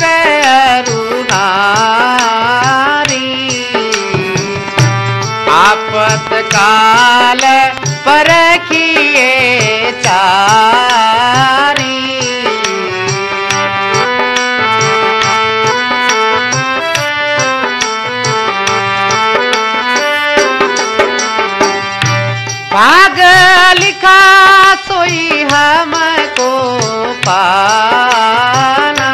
आपत काल परखिए चारी भाग लिखा सोई हमको पाना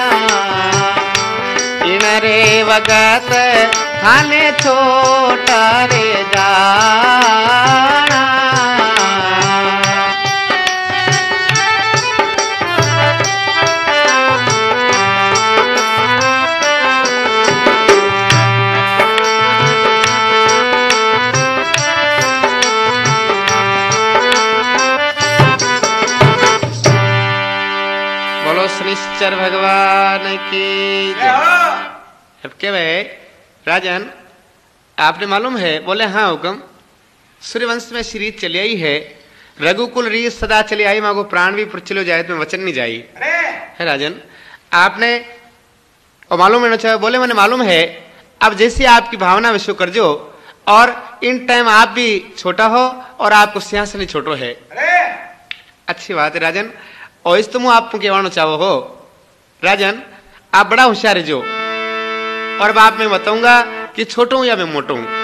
इन रे वगत थाने छोटा रे जाना बोलो शनिश्चर भगवान की जय। अब क्या भाई राजन आपने मालूम है बोले हाँ हुक्म सूर्यवंश में श्री चली आई है रघुकुल रीत सदा चली आई मांगो प्राण भी प्रचलो जाए तो वचन नहीं जाई है राजन आपने और मालूम है चाहे बोले मैंने मालूम है अब जैसी आपकी भावना विश्व कर जो और इन टाइम आप भी छोटा हो और आपको सिंहासन ही छोटो है। अच्छी बात है राजन और इस तुम आपको कहवाना चाहो हो राजन आप बड़ा होशियार है जो और अब आप मैं बताऊंगा कि छोटो हूं या मैं मोटो हूं।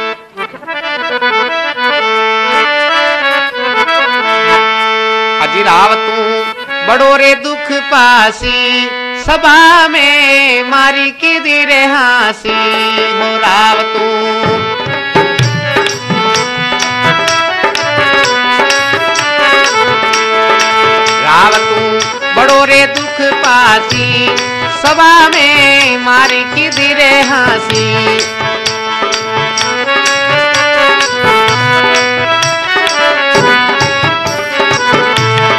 अजी राव तू बड़ो रे दुख पासी सभा में मारी की दिरे हासी हो राव तू राव तू बड़ो रे दुख पासी सभा में मारी की दिरे हासी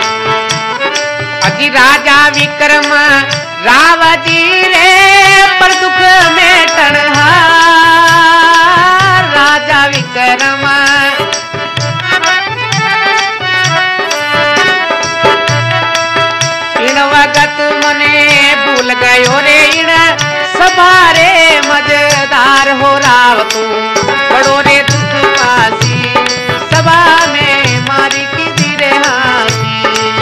अजी राजा विक्रम राव जी रे पर करम इन वक्त मने भूल गयो रे इन सबारे मजेदार हो राव तू बड़ो रे दुख पासी सभा में मारी की धीरे हासी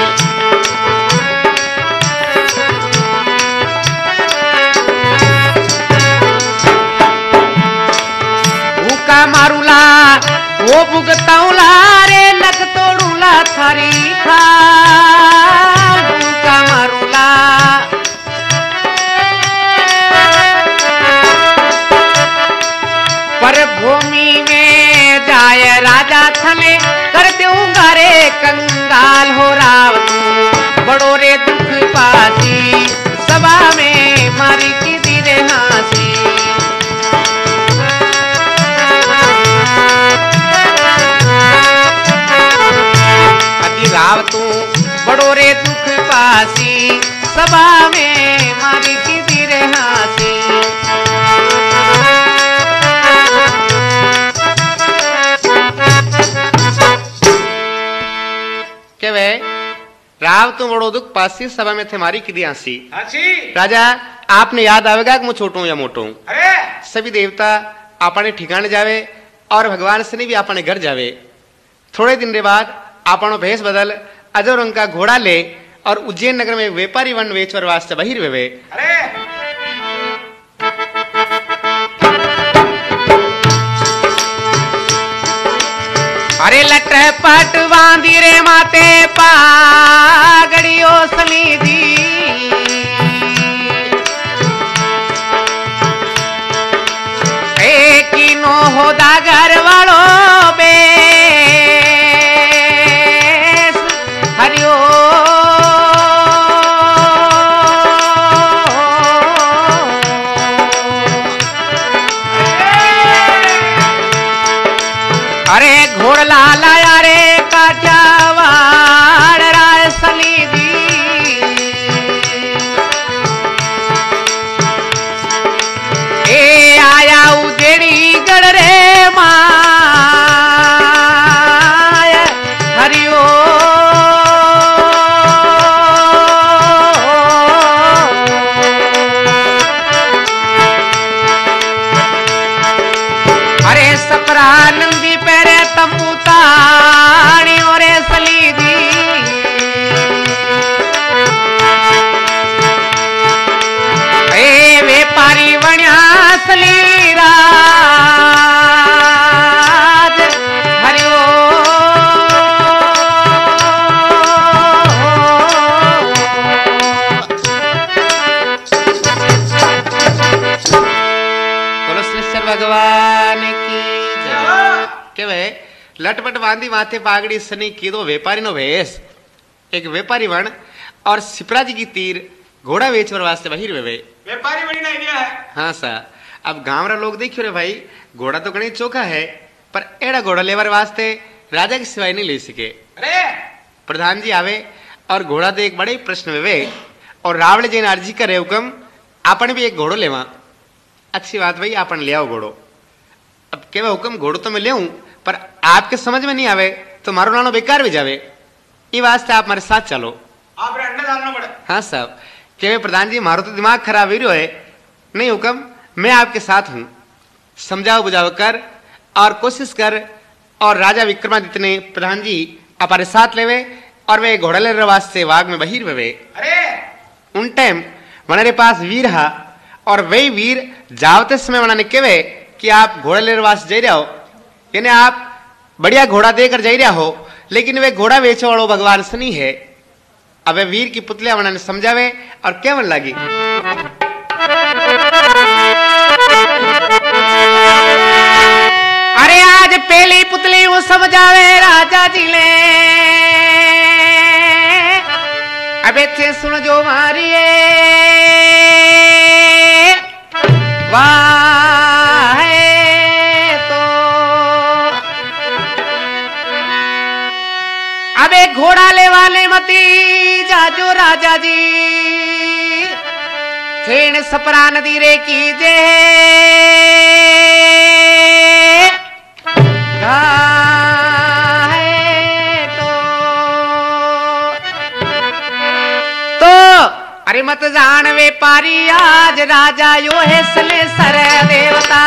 भूखा मारूला वो भुगताऊला रे लख तोड़ूला थारी खा भूखा मारूला पर भूमि में जाय राजा थले कर दूंगा रे कंगाल हो राव तू बड़ो रे दुख पासी सभा में मारी की धीरे हासी अति राव तू बड़ो रे दुख पासी सभा में मारी की धीरे हासी के वे राव तो बड़ो दुख पासी सभा में थे मारी की दियासी राजा आपने याद आवेगा कि मैं छोटू या मोटू अरे सभी देवता अपने ठिकाने जावे और भगवान से भी अपने घर जावे थोड़े दिन के बाद आपनो भेष बदल अजो रंग का घोड़ा ले और उज्जैन नगर में व्यापारी वन वेचवर वास्ते बहिर वे अरे अरे लट पट बांधी रे माते पागड़ियो सलीदी एक नो होदा घर वालो बे हरिओ अरे घोड़ लाला रे काठियावाड़ राय सलीदी ए आया उजेड़ी गढ़ रे माय हरिओ अरे सपरा नंदी पेरे तंबू ताणी और सलीदी ए व्यापारी बण्या सलीराज हरिओ बोलो श्री भगवान की के वे लटपट बांधी माथे पागड़ी सनी कीधो व्यापारी नो भेष एक व्यापारी बन और सिपराजी की तीर घोड़ा बेचवर वास्ते बहिर वे व्यापारी बनी नहीं गया है हाँ सा अब गांव रा लोग देखियो रे भाई घोड़ा तो गणी चोखा है पर एड़ा घोड़ा लेवर वास्ते राजा की सिवाय नहीं ले सके अरे प्रधान जी आवे और घोड़ा दे एक बड़े प्रश्न वे और रावण जी ने अर्जी करे हुक्म आपन भी एक घोड़ो लेवा अच्छी बात भाई आपन ले आओ घोड़ो अब केवा हुक्म घोड़ो तो मैं ले पर आपके समझ में नहीं आवे तो मारो नानो बेकार भी जावे ये वास्ते आप हमारे साथ चलो आप रे अंडा डालना पड़े हाँ साहब के प्रधान जी मारो तो दिमाग खराब ही है नहीं हुक्म मैं आपके साथ हूं समझाओ बुझाओ कर और कोशिश कर और राजा विक्रमादित्य ने प्रधान जी हमारे साथ लेवे और वे घोड़ा ले वास्ते वाग में बहिर वे अरे उन टाइम हमारे पास वीर हा और वही वीर जावते समय मनाने केवे कि आप घोड़ा ले वास जा रहा हो यानी आप बढ़िया घोड़ा देकर जा रहा हो लेकिन वे घोड़ा बेचे वालों भगवान सनी है अब वे वीर की पुतलिया बनाने समझावे और केवल लगी अरे आज पहली पुतली वो समझावे राजा जी ले अबे थे सुन जो मारी वाह तो अबे घोड़ा ले वाले मती जाजो राजा जी खेण सपरा नदी रे की जे तो अरे मत जान व्यापारी आज राजा यो है सले सर देवता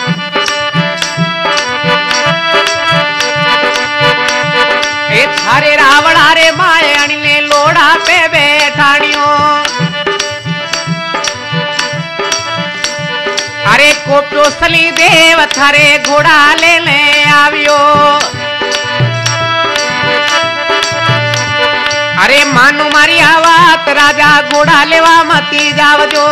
ए थारे रावण हारे मायाणी ने लोड़ा पे बैठाणियो अरे कोप्यो सली देव थारे घोड़ा ले आवियो अरे मानु मारी आवात राजा घोड़ा लेवा मती जावजो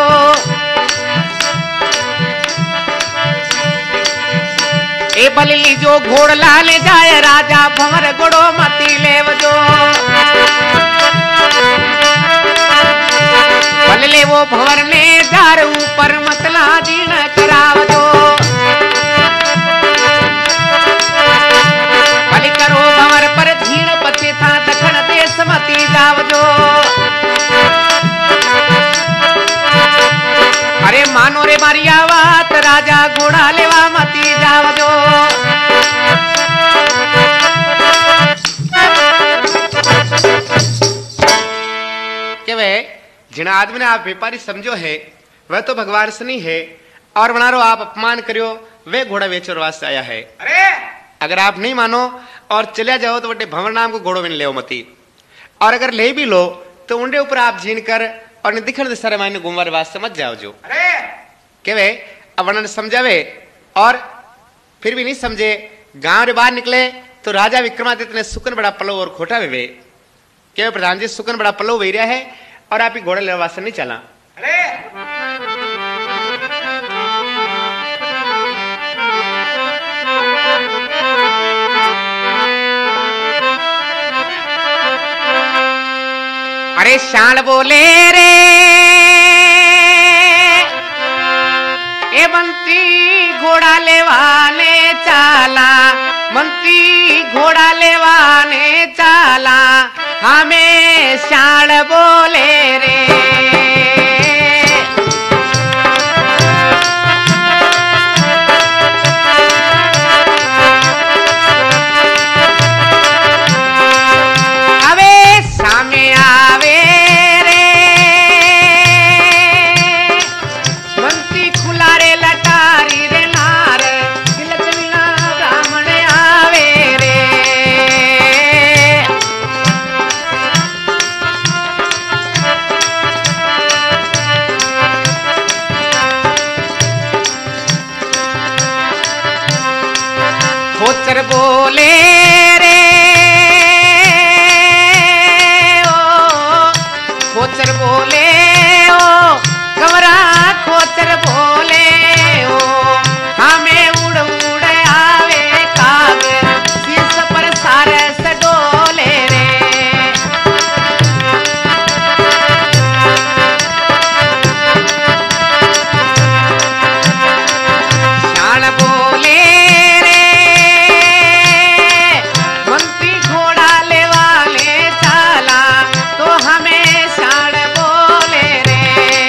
ए बलली जो घोड़ लाले जाए राजा भंवर घोड़ो मती लेवजो बलले वो भंवर ने जार ऊपर मतला दीन करावजो बलि करो भंवर पर धीर पचे था दखण देश मती जावजो अरे मानो रे मारी आवात राजा घोड़ा लेवा मती जावजो के वे जिन आदमी ने आप व्यापारी समझो है वह तो भगवान से नहीं है और बनारो आप अपमान करियो वे घोड़ा बेचो वास्ते आया है। अरे अगर आप नहीं मानो और चले जाओ तो बड़े भंवर नाम को घोड़ो में ले मती और अगर ले भी लो तो उनके ऊपर आप जीन कर और दिखण सारे मायने घूमवार वास्ते मत जाओ जो अरे के वे अब वर्णन समझावे और फिर भी नहीं समझे गांव रे बाहर निकले तो राजा विक्रमादित्य ने सुकन बड़ा पलो और खोटा वे के प्रधान जी सुकन बड़ा पलो वे रहा है और आप ही घोड़े लेवा वास्ते नहीं चला। अरे अरे शान बोले रे ए मंत्री घोड़ा लेवाने चाला मंत्री घोड़ा लेवाने चाला हमें शान बोले रे अबे सामे आवे रे मंत्री खुला रे लटारी रे नार तिलक बिना ब्राह्मण आवे रे खोचर बोले रे खोचर बोले ओ कमरा खोचर बोले ओ हमें उड़ उड़ आवे काग शीश पर सारस डोले रे शान बोले रे मंत्री घोड़ा लेवाले चाला तो हमें शान बोले रे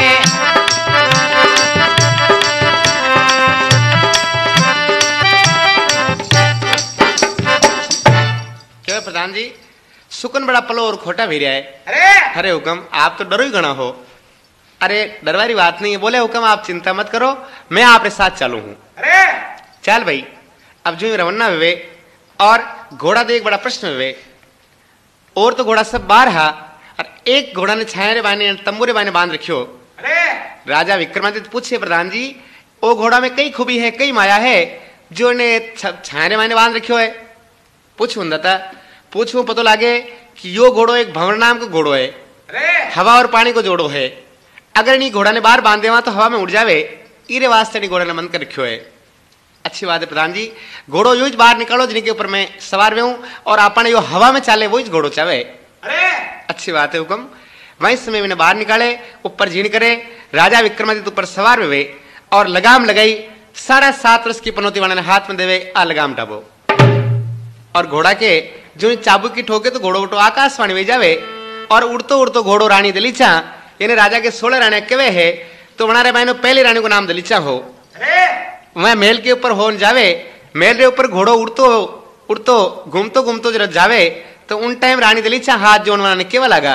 क्या प्रधान जी सुकन बड़ा पलो और खोटा भी रहा है। अरे अरे हुक्म आप तो डरो ही गणा हो। अरे डरवारी बात नहीं है बोले हुक्म आप चिंता मत करो मैं आपके साथ चालू हूं। अरे चल भाई अब जो रवन्ना वे और घोड़ा देख बड़ा प्रश्न वे और तो घोड़ा सब बाहर हा और एक घोड़ा ने छाया बाने तंबूरे बाने बांध रखियो। अरे राजा विक्रमादित्य पूछे प्रधान जी ओ घोड़ा में कई खूबी है कई माया है जो ने छाया बाने बांध रखियो है। पूछूं दाता पूछूं पतो लागे कि यो घोड़ो एक भंवर नाम का घोड़ो है अरे हवा और पानी को जोड़ो है। अगर नहीं घोड़ा ने बाहर बांध देवा तो हवा में उड़ जावे इरे वास्ते नहीं घोड़ा ने मन कर रखियो है। अच्छी बात है प्रधान जी घोड़ो यूज बाहर निकालो जिनके ऊपर मैं सवार में हूं और आपने यो हवा में चाले वो घोड़ो चावे। अरे अच्छी बात है हुक्म वही समय मैंने बाहर निकाले ऊपर झीण करे राजा विक्रमादित्य ऊपर सवार हुए और लगाम लगाई 7.5 वर्ष की पनौती वाले ने हाथ में देवे आ लगाम डाबो और घोड़ा के जो चाबुक की ठोके तो घोड़ो उठो आकाशवाणी में जावे और उड़तो उड़तो घोड़ो रानी दलीचा यानी राजा के 16 रानी केवे है तो बनारे बहनों पहली रानी को नाम दलीचा हो अरे वह मेल के ऊपर हो जावे मेल रे ऊपर घोड़ो उड़तो घूमतो जरा जावे तो उन टाइम रानी दलीचा हाथ जोड़ने वाला ने केवा लगा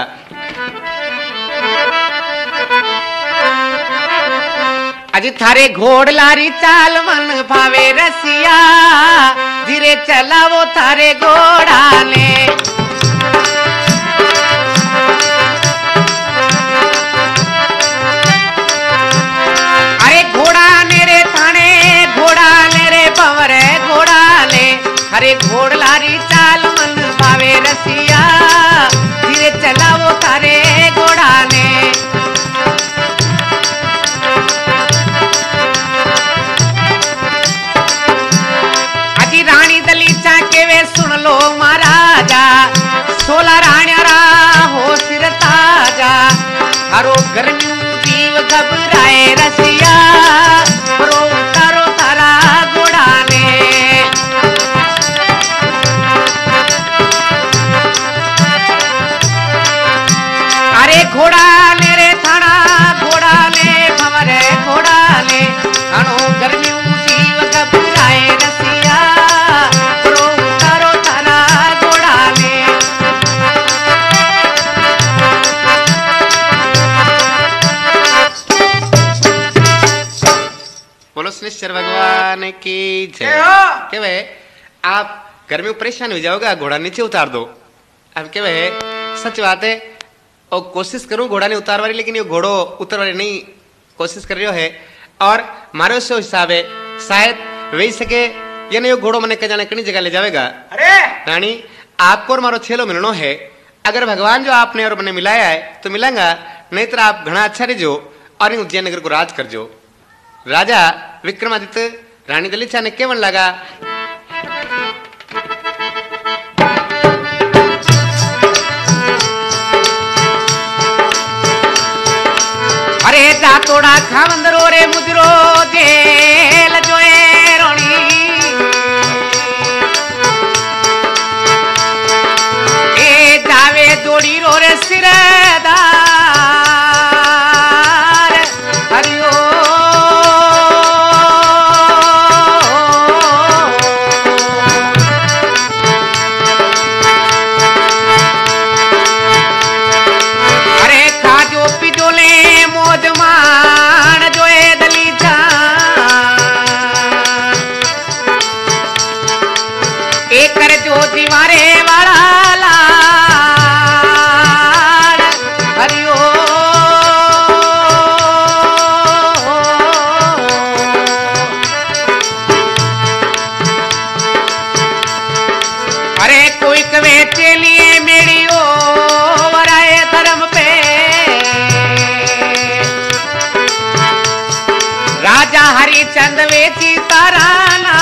अजी थारे घोड़ लारी चाल मन भावे रसिया धीरे चलावो थारे घोड़ा ने अरे घोड़ा ने रे थाने घोड़ा ले रे पवरे घोड़ा ले अरे घोड़ लारी चाल मन भावे रसिया धीरे चलावो थारे घोड़ा ने रानी दलीचा के वे सुन लो महाराजा 16 राणिया रा हो सिर ताजा हरो गर्मी जीव घबराए रसिया हरो उतारो तारा घोड़ा ने अरे घोड़ा ले रे थाना घोड़ा ले भवरे घोड़ा ले हरो गर्मी जीव घबराए रसिया शनिश्चर भगवान की जय के वे आप घर में परेशान हो जाओगे घोड़ा नीचे उतार दो अब के वे सच बात है और कोशिश करूं घोड़ा ने उतार वाली लेकिन ये घोड़ो उतर वाली नहीं कोशिश कर रही है और मारो से हिसाब है शायद वही सके ये नहीं घोड़ो मैंने कह जाने कहीं जगह ले जाएगा। अरे रानी आपको और मारो छेलो मिलनो है अगर भगवान जो आपने और मैंने मिलाया है तो मिलेगा नहीं तो आप घना अच्छा रहो और उज्जैन नगर को राज कर जो। राजा विक्रमादित्य रानी दलीचा ने केवन लगा अरे जातोड़ा खावंदरो रे मुजरो जेल जोए रोणी ए जावे जोड़ी रो रे सिरदार हरिओ दीवारे वाला लाड हरिओ अरे कोई कवे चलिए मेड़ियो वराए धर्म पे राजा हरिचंद वेची ताराना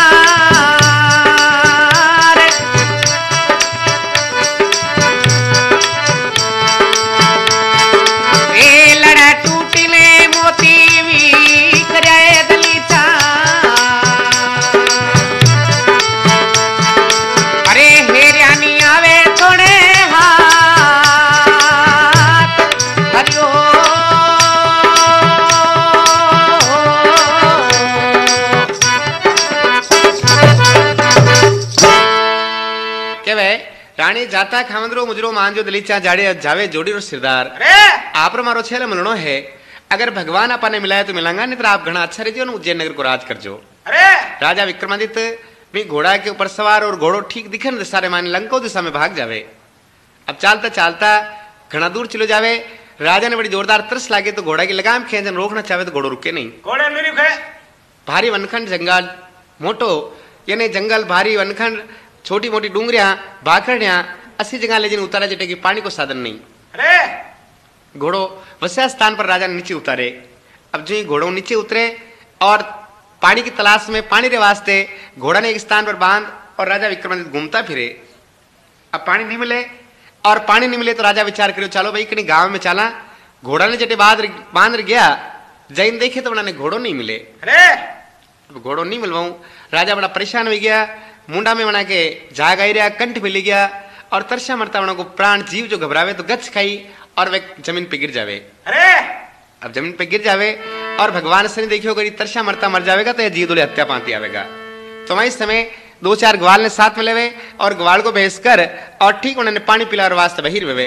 रानी जाता खामंदरो मुजरो मांजो दलीचा जाड़े जावे जोड़ी और सिरदार आप मारो छेला मिलनो है अगर भगवान आपने मिलाया तो मिलांगा नहीं तो आप घना अच्छा रहिए उज्जैन नगर को राज कर जो। राजा विक्रमादित्य भी घोड़ा के ऊपर सवार और घोड़ो ठीक दिखे न सारे माने लंको दिशा में भाग जावे। अब चालता चालता घना दूर चलो जावे राजा ने बड़ी जोरदार तरस लागे तो घोड़ा की लगाम खेचन रोकना चाहे तो घोड़ो रुके नहीं। घोड़े नहीं रुके भारी वनखंड जंगल मोटो यानी जंगल भारी वनखंड छोटी मोटी डूंगरिया भाखड़िया अस्सी जगह ले जिन उतारा जटे की पानी को साधन नहीं। अरे घोड़ो वस्या स्थान पर राजा नीचे उतारे। अब जो घोड़ो नीचे उतरे और पानी की तलाश में पानी के वास्ते घोड़ा ने एक स्थान पर बांध और राजा विक्रमादित्य घूमता फिरे। अब पानी नहीं मिले और पानी नहीं मिले तो राजा विचार करो चलो भाई कहीं गांव में चला। घोड़ा ने जटे बांध गया जैन देखे तो उन्होंने घोड़ो नहीं मिले। अरे अब घोड़ो नहीं मिलवाऊं राजा बड़ा परेशान हो गया। मुंडा में बना के जाग आई रहा कंठ भी ले गया और तरसा मरता बना को प्राण जीव जो घबरावे तो गच खाई और वह जमीन पे गिर जावे। अरे अब जमीन पे गिर जावे और भगवान से नहीं देखियो करी तरसा मरता मर जावेगा तो यह जीव दोले हत्या पाती आवेगा। तो वही समय 2-4 ग्वाल ने साथ में लेवे और ग्वाल को भेज कर और ठीक उन्होंने पानी पिला और वास्ते बहिर वेवे।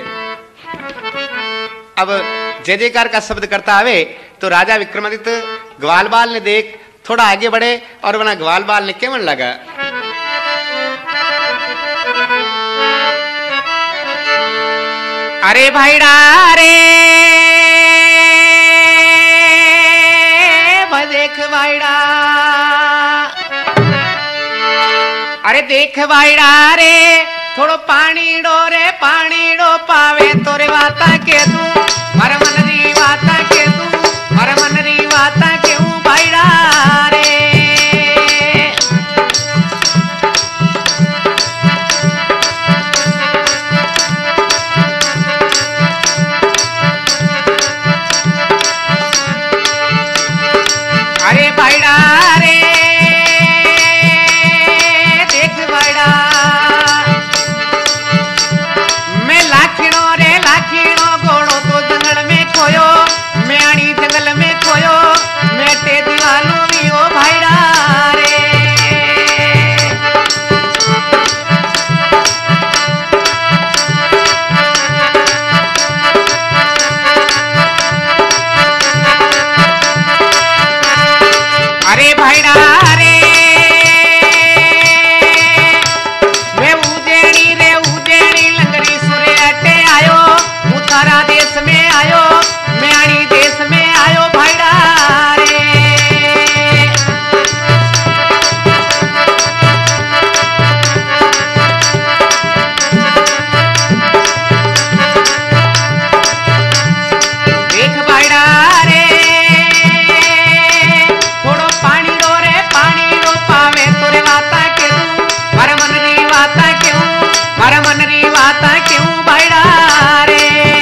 अब जय जयकार का शब्द करता आवे तो राजा विक्रमादित्य ग्वाल बाल ने देख थोड़ा आगे बढ़े और वना ग्वाल बाल ने केवन लगा। अरे भाईड़ा रे देख भाईड़ा, अरे देख भाईड़ा रे थोड़ो पानी डो पावे तोरे वाता के तू मारा मन री वाता के तू मारा मन री वाता के हूँ भाईड़ा रे। अरे भाईड़ा रे देख भाईड़ा, मैं लाखिणो घोड़ो तो जंगल में खोयो, मैं आनी जंगल में खोयो, मैं ते दीवालो भी हो भाईड़ा रे। अरे भाईड़ा रे मैं उजेड़ी लंगरी सुरे अटे आयो, उतारा देश में आयो, मैं आनी देश में आयो भाईड़ा रे। देख भाईड़ा रे थोड़ो पानी डो पावे तोरे वाता के तू मारा मन री वाता क्यों मारा मन री वाता क्यों भाईड़ा रे।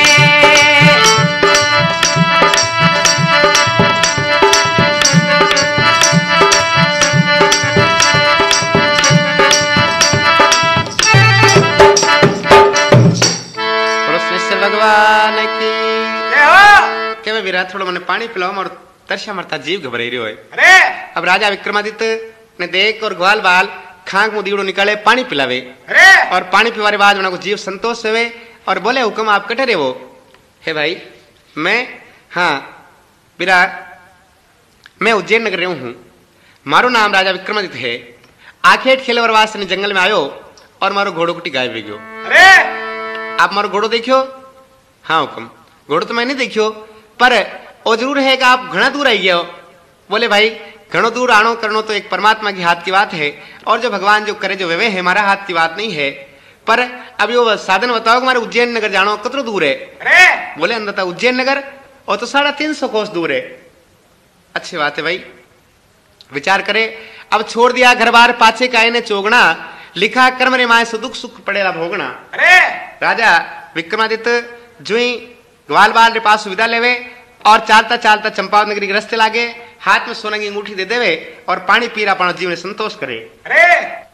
भगवान की जय हो। के वीरा थोड़ा मैंने पानी पिलाओ और तरसा मरता जीव घबराई रही है। अरे अब राजा विक्रमादित्य ने देख और ग्वाल बाल खांग मुंह दीवड़ो निकाले पानी पिलावे अरे और पानी पीवारे बाद उनको जीव संतोष हुए और बोले हुक्म आप कटे रे वो हे भाई मैं हाँ वीरा मैं उज्जैन नगर रहा हूँ, मारो नाम राजा विक्रमादित्य है। आखेट खेले वरवास ने जंगल में आयो और मारो घोड़ो कुटी गायब हो गयो। अरे आप मारो घोड़ो देखियो? हाँ हुक्म घोड़ो तो मैं नहीं देखियो पर वो जरूर है कि आप घना दूर आई गए हो। बोले भाई घणो दूर आनो करनो तो एक परमात्मा की हाथ की बात है और जो भगवान जो करे जो वे है हमारा हाथ की बात नहीं है। पर अभी वो साधन बताओ हमारे उज्जैन नगर जानो कितना दूर है? अरे बोले अंदर उज्जैन नगर और तो 350 कोस दूर है। अच्छी बात है भाई, विचार करे। अब छोड़ दिया घर बार पाछे का ने चोगना, लिखा कर्म रे माए दुख सुख पड़ेला भोगना। अरे राजा विक्रमादित्य जो ही ग्वाल बाल रे पास विदा लेवे और चालता चालता चंपावत नगरी के रस्ते लागे, हाथ में सोने की अंगूठी दे देवे और पानी पी रहा अपना जीवन संतोष करे। अरे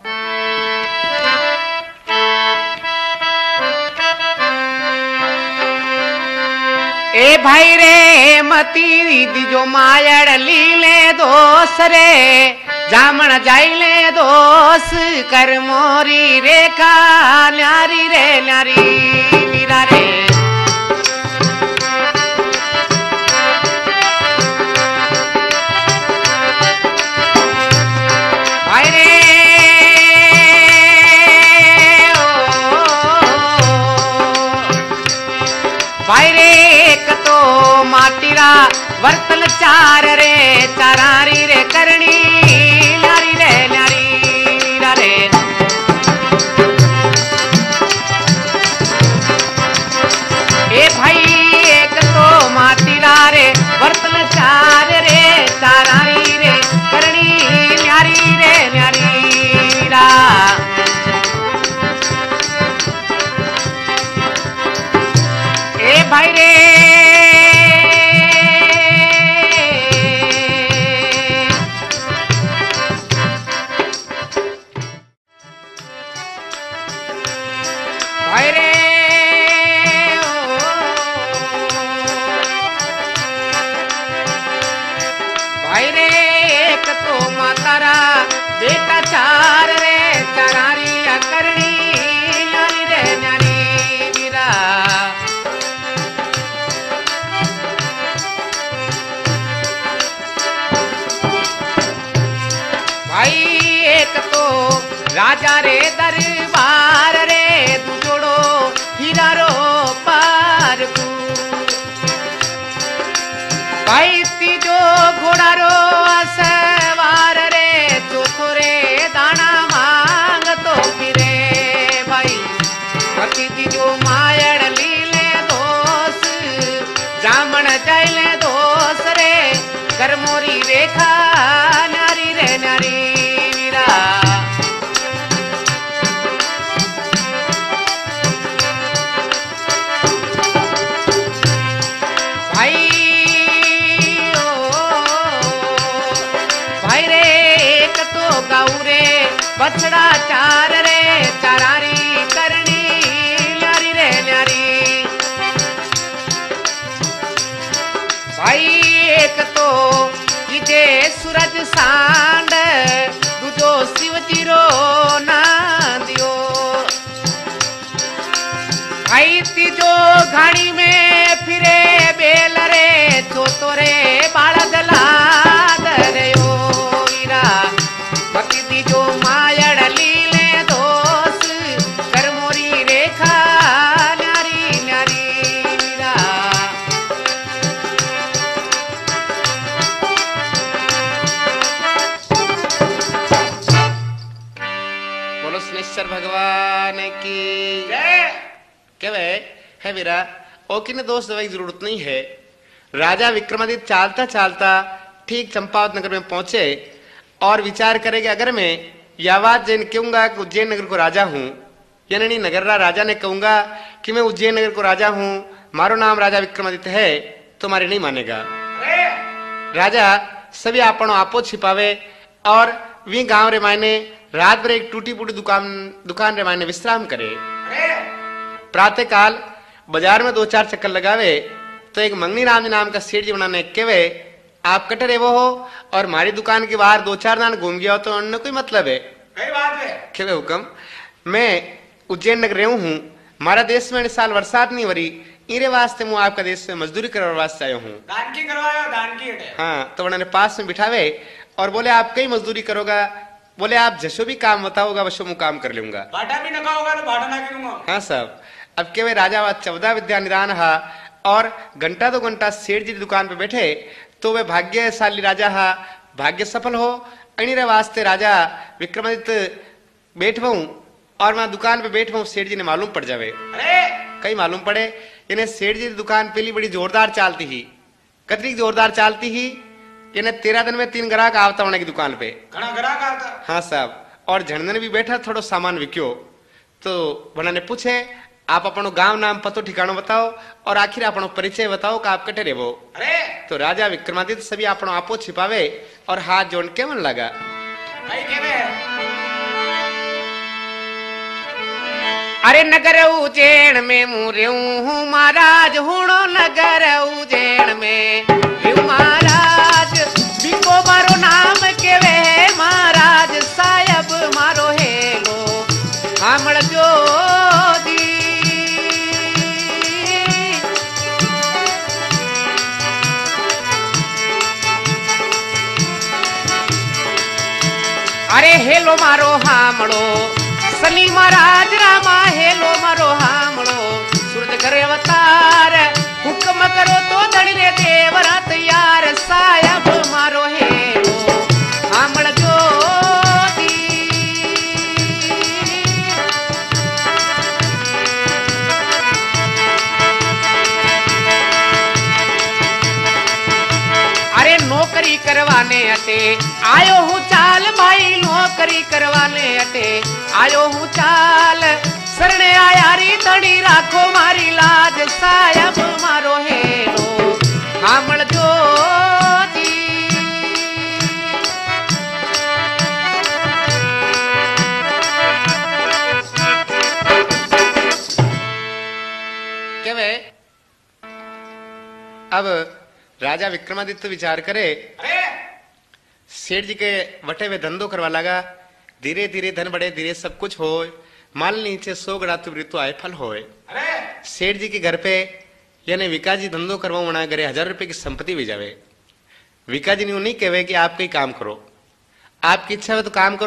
ए भाई रे मती दीजो मायड़ लीले दोस रे जामण जाइले दोस कर मोरी रेखा न्यारी रे न्यारी वीरा रे। भाई रे भाई रे एक तो माटीरा वर्तन चार रे चारारी रे करनी न्यारी रे न्यारी रे। ए भाई एक तो माटीरा रे वर्तन चार रे चारारी रे करनी न्यारी रे न्यारी रा। ए भाई रे भाई रे भाई रे एक तो मातारा बेटा राजा रे दरबार रे तू जोड़ो हीरा रो पार भाई तीजो घोड़ा रो सवार रे चौथो रे दाना मांग तो फिरे भाई पति तीजो मायड़ लीले दोस जामण जाइले दोस रे कर मोरी रेखा नारी रे नारी वीरा बछड़ा चार रे चारारी करनी न्यारी रे न्यारी भाई एक तो किजे सूरज सांड दूजो शिव जीरो ना दियो भाई तीजो घाड़ी में फिरे बेल रे चौथो रे बालक लाद रे ओ वीरा भक्ति तीजो मायड़ लीले दोस कर मोरी रेखा न्यारी न्यारी वीरा बोलो शनेश्वर भगवान की क्या है वीरा ओकी ने दोस्त दवाई की जरूरत नहीं है। राजा विक्रमादित्य चालता चालता ठीक चंपावत नगर में पहुंचे और विचार करे कि अगर मैं यह बात जैन कहूंगा कि उज्जैन नगर को राजा हूं यानी नगर राजा ने कहूंगा कि मैं उज्जैन नगर को राजा हूं मारो नाम राजा विक्रमादित्य है तो मारे नहीं मानेगा। राजा सभी आपनो आपो छिपावे और वी गांव रे मायने रात भर एक टूटी फूटी दुकान रे मायने विश्राम करे। प्रातः काल बाजार में 2-4 चक्कर लगावे तो एक मंगनी राम जी नाम का सेठ जी बनाने केवे आप कटरे वो हो और हमारी दुकान के बाहर 2-4 दान घूम गया हो तो अन्य कोई मतलब है कई बात है केवे हुक्म मैं उज्जैन नगर रहूं हूं हमारा देश में इस साल बरसात नहीं हो रही इरे वास्ते मैं आपका देश में मजदूरी करने वास्ते आयो हूँ। दान की करवायो दान की हटे। हाँ तो उन्होंने पास में बिठावे और बोले आप कई मजदूरी करोगा बोले आप जसो भी काम बताओगा वसो मैं काम कर लूंगा बाटा भी नका होगा तो बाटा ना गिरूंगा। हाँ साहब अब के वे राजा 14 विद्या निदान हा और घंटा 2 घंटा सेठ जी की दुकान पे बैठे तो वे भाग्यशाली राजा हा भाग्य सफल हो अणिरे वास्ते राजा विक्रमादित्य बैठवाऊ और वहां दुकान पे बैठवाऊ सेठ जी ने मालूम पड़ जावे। अरे कई मालूम पड़े इन्हें सेठ जी की दुकान पहली बड़ी जोरदार चालती ही कतरी जोरदार चालती ही इन्हें 13 दिन में 3 ग्राहक आवता होने की दुकान पे घना ग्राहक आता। हाँ साहब और झंडन भी बैठा थोड़ा सामान विक्यो तो उन्होंने पूछे आप अपनो गांव नाम पतो ठिकानो बताओ और आखिर अपनो परिचय बताओ कि आप कटे रेवो। अरे तो राजा विक्रमादित्य सभी अपनो आपो छिपावे और हाथ जोड़ के मन लगा कई केवे अरे नगर उज्जैन में मुरेऊ हूँ महाराज हूणो नगर उज्जैन में महाराज बिको मारो नाम केवे महाराज साहब मारो हेलो हमड़ जो अरे हेलो मारो हामड़ो सली महाराज रामा हेलो मारो हामड़ो सूरज करे अवतार हुक्म करो तो दड़ी रे देवरात यार साहब मारो हेलो हामड़ ज्योति अरे नौकरी करवाने अटे आयो हूँ चाल भाई नौकरी करवाने अटे आयो हूँ चाल सरने आयारी तड़ी राखो मारी लाज साहब मारो हेलो हामड़ ज्योति क्या वे अब राजा विक्रमादित्य विचार करे सेठ जी के वटे में धंधो करवा लगा धीरे धीरे धन बढ़े धीरे सब कुछ हो माल नीचे 100 गड़ातु वृत्तु आए फल होए। सेठ जी के घर पे यानी विका जी धंधो करवा मना करे 1000 रुपए की संपत्ति भी जावे। विका जी ने नहीं कहे कि आप कहीं काम करो आपकी इच्छा है तो काम करो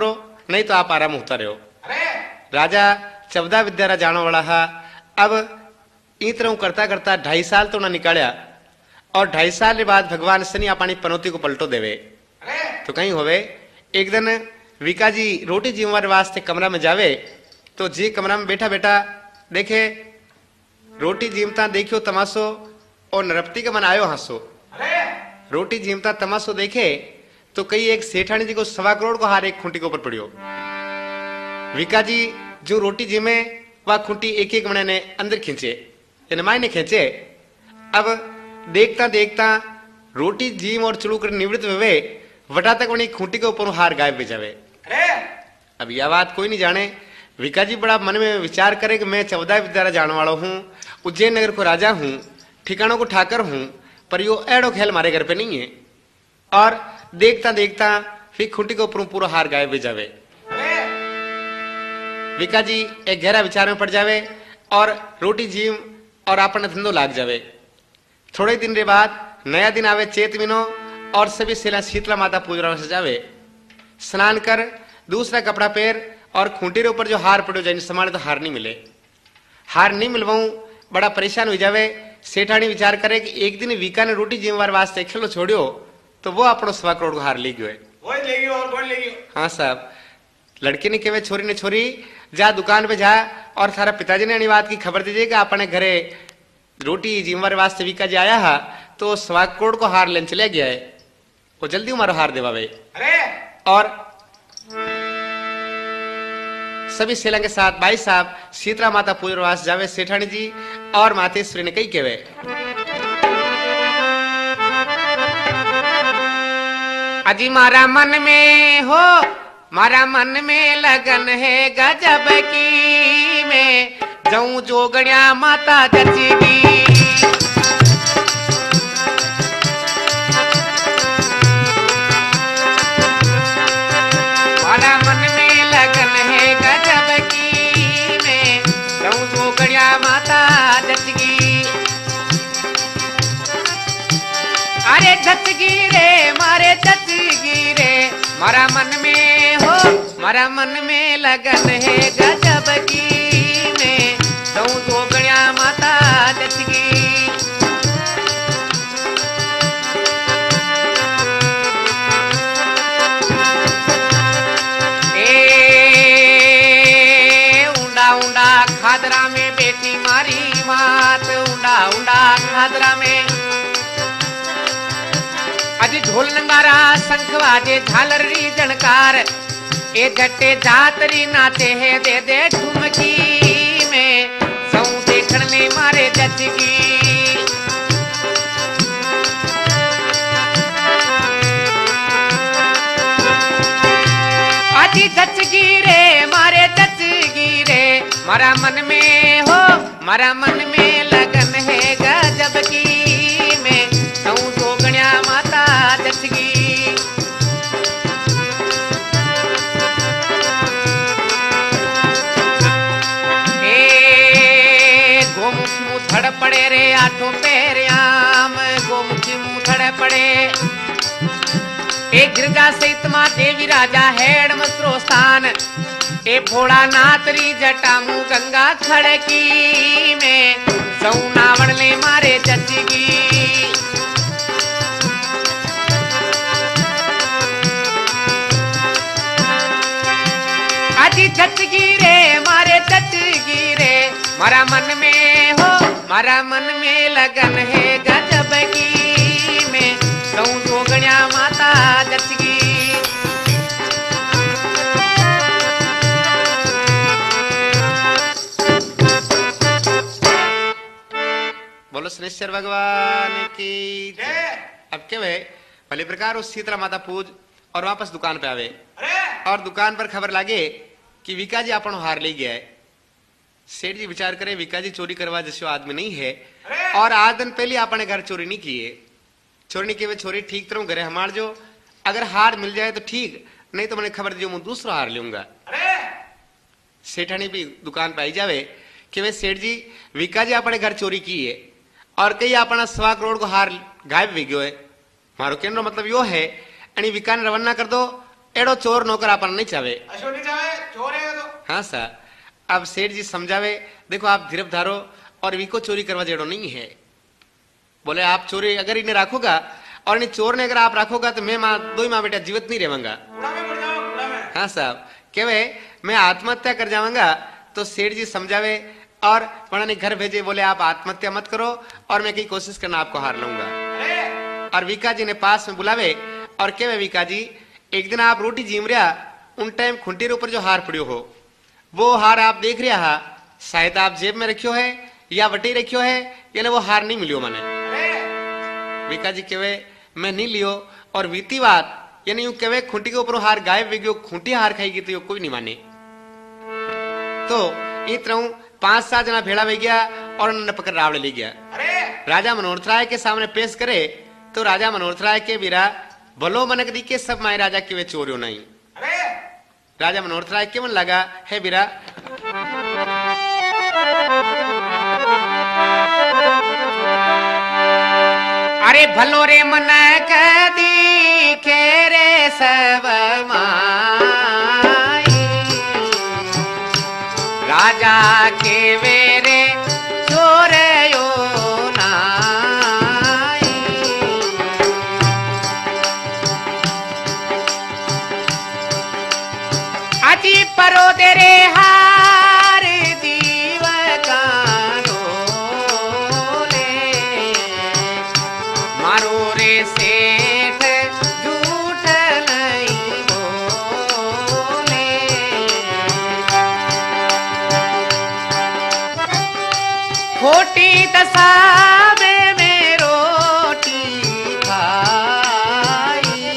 नहीं तो आप आराम होता रहो। अरे राजा 14 विद्या जानो वाला हा। अब ई तरह करता करता 2.5 साल तो ना निकालिया और 2.5 साल के बाद भगवान शनि अपनी पनौती को पलटो देवे। अरे तो कहीं होवे एक दिन विका जी रोटी जीववार वास्ते कमरा में जावे तो जी कमरा में बैठा बैठा देखे रोटी जीमता देखियो तमाशो और नरपति का मन आयो हंसो। अरे रोटी जीमता तमाशो देखे तो कई एक सेठानी जी को 1.25 करोड़ को हार एक खूंटी के ऊपर पड़ियो। विका जी जो रोटी जीमे वह खूंटी एक एक महीने ने अंदर खींचे यानी मायने खींचे। अब देखता देखता रोटी जीम और चुड़ू कर निवृत्त हुए वटा तक उन्हें खूंटी के ऊपर हार गायब भी जावे। अरे अब यह बात कोई नहीं जाने। विका जी बड़ा मन में विचार करे कि मैं 14 विद्या जाने वाला हूँ, उज्जैन नगर को राजा हूँ, ठिकानों को ठाकर हूँ, पर यो एड़ो खेल हमारे घर पे नहीं है। और देखता देखता फिर खूंटी के ऊपर पूरा हार गायब भी जावे। अरे विका जी एक गहरा विचार में पड़ जावे और रोटी जीव और अपना धंधो लाग जावे। थोड़े दिन के बाद नया दिन आवे चैत महीनो और सभी सेला शीतला माता पूजरा से जावे। स्नान कर दूसरा कपड़ा पहन और खूंटी के ऊपर जो हार पड़ो जाए समाने तो हार नहीं मिले। हार नहीं मिलवाऊं बड़ा परेशान हो जावे। सेठानी विचार करे कि एक दिन विका ने रोटी जीववार वास्ते खेलो छोड़ियो तो वो अपनो 1.25 करोड़ को हार ले गयो है। वही लेगी और कौन लेगी? हाँ साहब। लड़के ने कहे छोरी ने छोरी जा दुकान पे जा और थारा पिताजी ने बात की खबर दीजिए कि अपने घरे रोटी जीववार वास्ते विका जी आया है तो 1.25 करोड़ को हार लेने चले गया है, वो जल्दी हमारा हार देवा भाई। अरे और सभी सेला के साथ भाई साहब शीतला माता पूजरवास जावे। सेठानी जी और मातेश्वरी ने कही केवे अजी मारा मन में हो, मारा मन में लगन है गजब की, मैं जाऊं जोगड़िया माता जचगी। मारा मन में लगन है गजब की, मैं जाऊं जोगड़िया माता जचगी। अरे जचगी रे मारे जचगी रे, मारा मन में हो, मारा मन में लगन है गजब की, मैं जाऊं जोगड़िया माता जचगी। खादरा में बेटी मारी मात, उंडा उंडा खादरा में अज ढोल नंगारा शंख बाजे झालर री जनकार, ए जट्टे जातरी नाचे है दे दे ठुमकी, में सौ देखण ले मारे जचगी। अजी जचगी रे मारे जचगी रे, मारा मन में हो, मारा मन में लगन है गजब की, मैं सौ जोगणिया माता जचगी। ए गोमुखी मुथड़ पड़े रे आठों पैरियाम, गोमुखी मुथड़ पड़े एक गिरजा सहित मां देवी राजा हेड़ मसरो स्थान, ए भोला नातरी जटामू गंगा खड़की, में सौ नावण ले मारे जचगी। अजी जचगी रे मारे जचगी रे, मारा मन में हो, मारा मन में लगन है गजब की, में सौ जोगणिया माता जचगी। बोलो श्रेष्ठ भगवान की जय। अब क्या है भले प्रकार उस शीतला माता पूज और वापस दुकान पे आवे। अरे और दुकान पर खबर लागे कि विका जी अपन हार ले गया है। सेठ जी विचार करे विका जी चोरी करवा जैसे आदमी नहीं है और आज दिन पहले अपने घर चोरी नहीं किए। चोरी नहीं किए चोरी ठीक तरह घरे हमार जो अगर हार मिल जाए तो ठीक, नहीं तो मैंने खबर दी मैं दूसरा हार लूंगा। सेठानी भी दुकान पे आई जावे कि वे सेठ जी विका जी अपने घर चोरी की है और कई अपना 1.25 करोड़ को हार गायब भी गयो है। मारो कहने मतलब यो है विका ने रवाना कर दो एड़ो चोर नौकर अपन नहीं चाहे। अशो नहीं चाहे चोर है तो। हाँ सर, अब सेठ जी समझावे, देखो आप धीरज धारो और वीको चोरी करवा जेड़ो नहीं है। बोले आप चोरी अगर इन्हें रखोगा और इन्हें चोर ने अगर आप रखोगा तो मैं दो ही माँ बेटा जीवित नहीं रहेगा। हाँ साहब, केवे मैं आत्महत्या कर जाऊंगा। तो सेठ जी समझावे और उन्होंने घर भेजे, बोले आप आत्महत्या मत करो और मैं कई कोशिश करना आपको हार लूंगा। और विका जी ने पास में बुलावे और केवे विका जी एक दिन आप रोटी जीम रहा, उन टाइम खुंटी ऊपर जो हार पड़ियो हो वो हार आप देख रहा हा, शायद आप जेब में रखियो है या वटी रखियो है, यानी वो हार नहीं मिलियो मैंने। विका जी केवे मैं नहीं लियो और बीती बात यानी यूं केवे खुंटी के ऊपर हार गायब हो गयो, खुंटी हार खाई गई तो कोई नहीं माने। तो इतना 5-7 जना भेड़ा में गया और उन्होंने पकड़ रावण ले गया। राजा मनोहर राय के सामने पेश करे तो राजा मनोहर राय के बीरा भलो मनक दी के सब माए राजा के वे चोरियो नहीं। राजा मनोहर राय के मन लगा है बीरा अरे भलो रे मनक दी के रे सब माई राजा के वेरे चोर यो नाई। अजी परो तेरे हार दीव कानो ले मारो रे सेठ झूठ नहीं बोले। खोटी दशा में रोटी खाई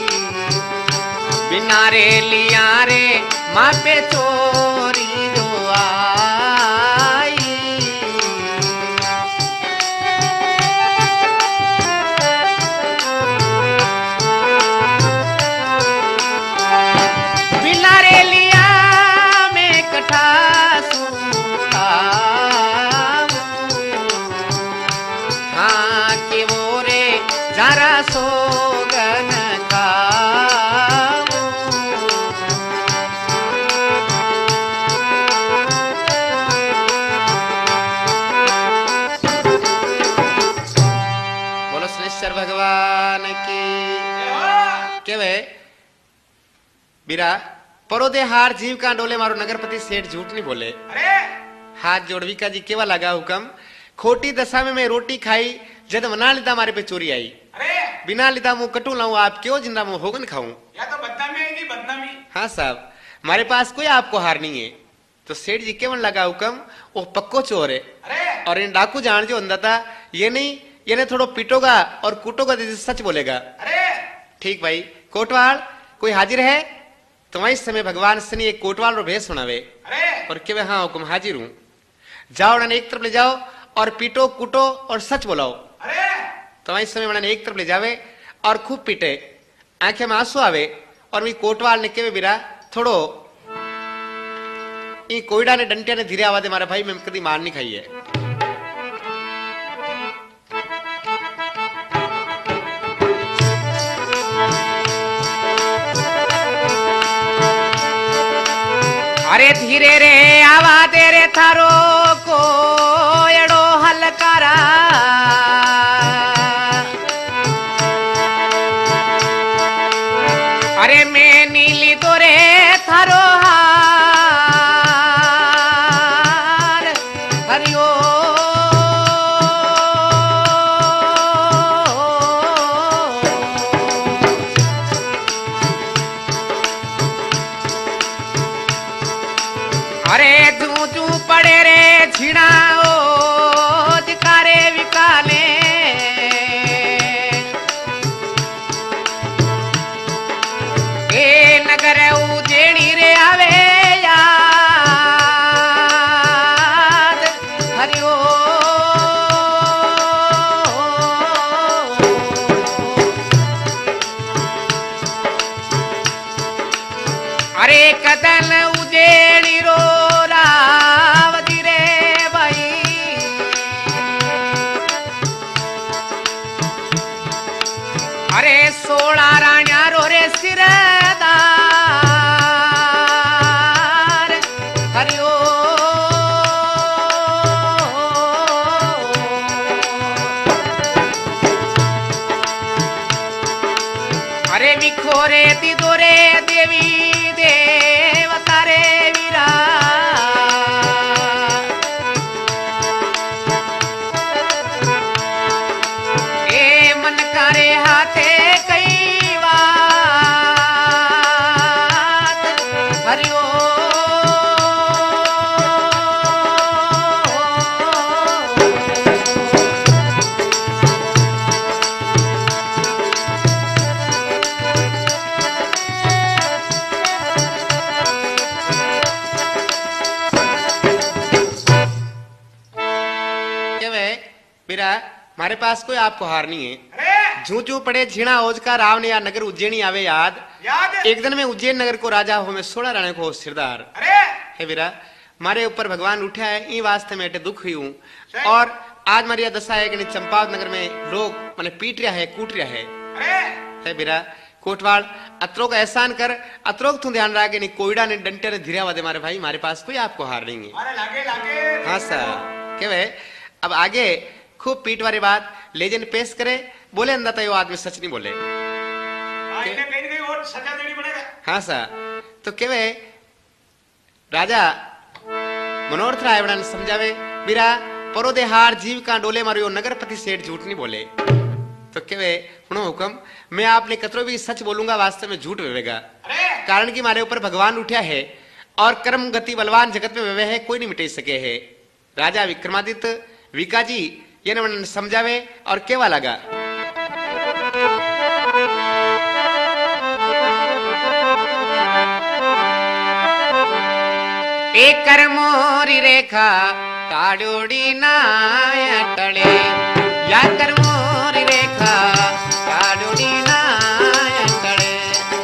बिना रे लिया रे माँ पे चोरी जो आई। बिना रे लिया मैं कठा सूखा हाँ कि वो रे जरा सोगन का भगवान की केवे बीरा परोदे हार जीव का डोले मारो नगरपति सेठ झूठ नहीं बोले। हाथ जोड़ विका जी केवा लगा हुकम खोटी दशा में मैं रोटी खाई जद मना लिदा मारे पे चोरी आई। बिना लिदा मुंह कटू लाऊं आप क्यों जिंदा मुंह होगन खाऊं। या तो बदनामी है कि बदनामी। हाँ साहब, हमारे पास कोई आपको हार नहीं है। तो सेठ जी केवन लगा हुकम वो पक्को चोर है और इन डाकू जान जो अंदा था ये नहीं ये थोड़ो पीटोगा और कूटोगा तो सच बोलेगा। ठीक भाई कोटवाल कोई हाजिर है? तुम्हारे समय भगवान शनि एक कोटवाल रो भेष सुनावे और के हाँ हुकुम हाजिर हूं। जाओ उन्हें एक तरफ ले जाओ और पीटो कूटो और सच बोलाओ। तुम्हारे समय उन्हें एक तरफ ले जावे और खूब पीटे, आंखें में आंसू आवे और वही कोटवाल ने केवे बिरा थोड़ो कोयडा ने डंटिया ने धीरे आवाजे मारा भाई मैं कभी मार नहीं खाई है। अरे धीरे रे आवा दे रे थारो को एड़ो हलकारा अरे मैं नीली तो रे थारो हार हरियो अरे जू जू पड़े रे छिड़ाओ दिखारे विकाले ए नगर उजेड़ी रे आवे याद हरिओ अरे कदल उजेड़ी रो रावती रे भाई अरे 16 राणा रो रे सिरदार रे दीदो रे देवी देवता रे वीरा ए मन का रे हाथे कई बात हरिओ हमारे पास कोई आपको हार नहीं है। जू जू पड़े झीणा ओज का राव ने या नगर उज्जैनी आवे याद एक दिन में उज्जैन नगर को राजा हो में 16 राणे को सिरदार है वीरा मारे ऊपर भगवान उठा है ई वास्ते में दुख हुई हूँ और आज मारी दशा है कि चंपावत नगर में लोग मैंने पीट रहा है कूट रहा है वीरा कोटवाड़ अत्रों का एहसान कर अत्रों तू ध्यान रहा कि कोयडा ने डंटे ने धीरे वादे मारे भाई हमारे पास कोई आपको हार नहीं है। हाँ सर क्या अब आगे खूब पीट वाली बात लेजन पेश करे बोले अंदा तो आदमी सच नहीं बोले हाँ सर तो केवे राजा मनोरथ राय ने समझावे बीरा परोदे हार जीव का डोले मारो नगरपति सेठ झूठ नहीं बोले तो केवे सुनो हुक्म मैं आपने कतरो भी सच बोलूंगा वास्तव में झूठ वेवेगा कारण कि मारे ऊपर भगवान उठा है और कर्म गति बलवान जगत में वेवे है कोई नहीं मिटे सके है। राजा विक्रमादित्य विकाजी ये न समझावे और केवा लगा एक कर्मोरी रेखा काडोड़ी नाय टले या कर्मोरी रेखा काडोड़ी नाय टले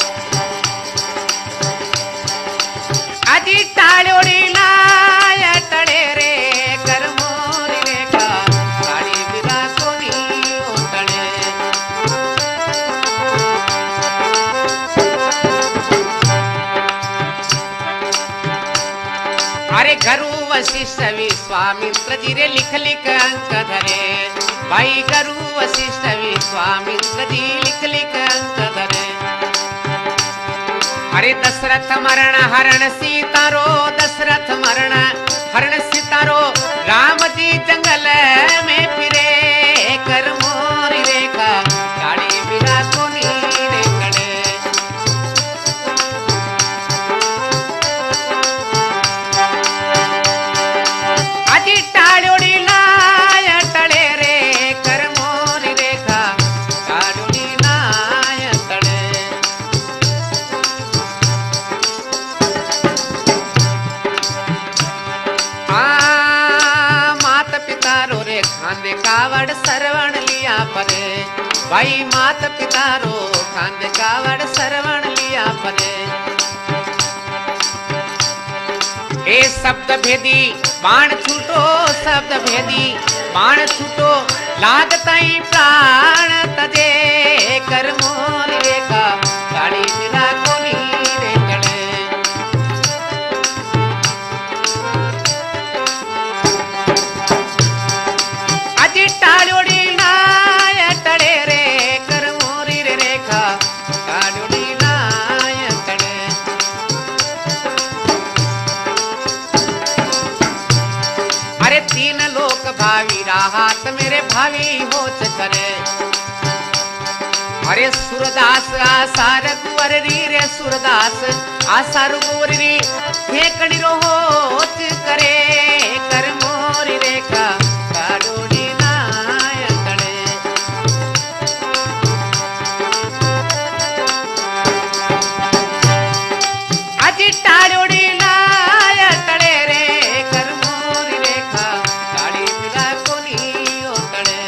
अजी टाडोड़ी नाय टले रे कर्मोरी रेखा काड़ी बिना कोनी उतले अरे घरू वशिष्ठ विश्वामित्र जी रे लिख लिख अंक धरे भाई घरू वशिष्ठ विश्वामित्र जी लिख लिख अंक धरे अरे दशरथ मरण हरण सीतारो दशरथ मरण हरण सीतारो राम जी जंगल में फिरे कर मोरी रेखा गाड़ी बिना कोनी रे कड़े अजी टाड़ोड़ी लाय टले रे कर मोरी रेखा टाड़ोड़ी लाय टले माता पिता रो रे खांदे कावड़ सरवण लिया परे भाई माता पिता रो खांदे कावड़ सरवण लिया परे ए शब्द भेदी बाण छूटो शब्द भेदी बाण छूटो लागताई प्राण तजे कर मोरी रेखा गाड़ी बिना कोनी रे कड़े अजी टाड़ोड़ी नाय टड़े रे कर मोरी रे रेखा टाड़ोड़ी नाय टड़े अरे तीन लोक भावी राहत मेरे भावी होच करे अरे सूरदास आसार कुंवर री रे सूरदास आसार कुंवर री फेंकड़ी रो होच करे कर मोरी रेखा काडोड़ी नाय टड़े अजी टाड़ोड़ी नाय टड़े रे कर मोरी रेखा गाड़ी बिना कोनी ओ टड़े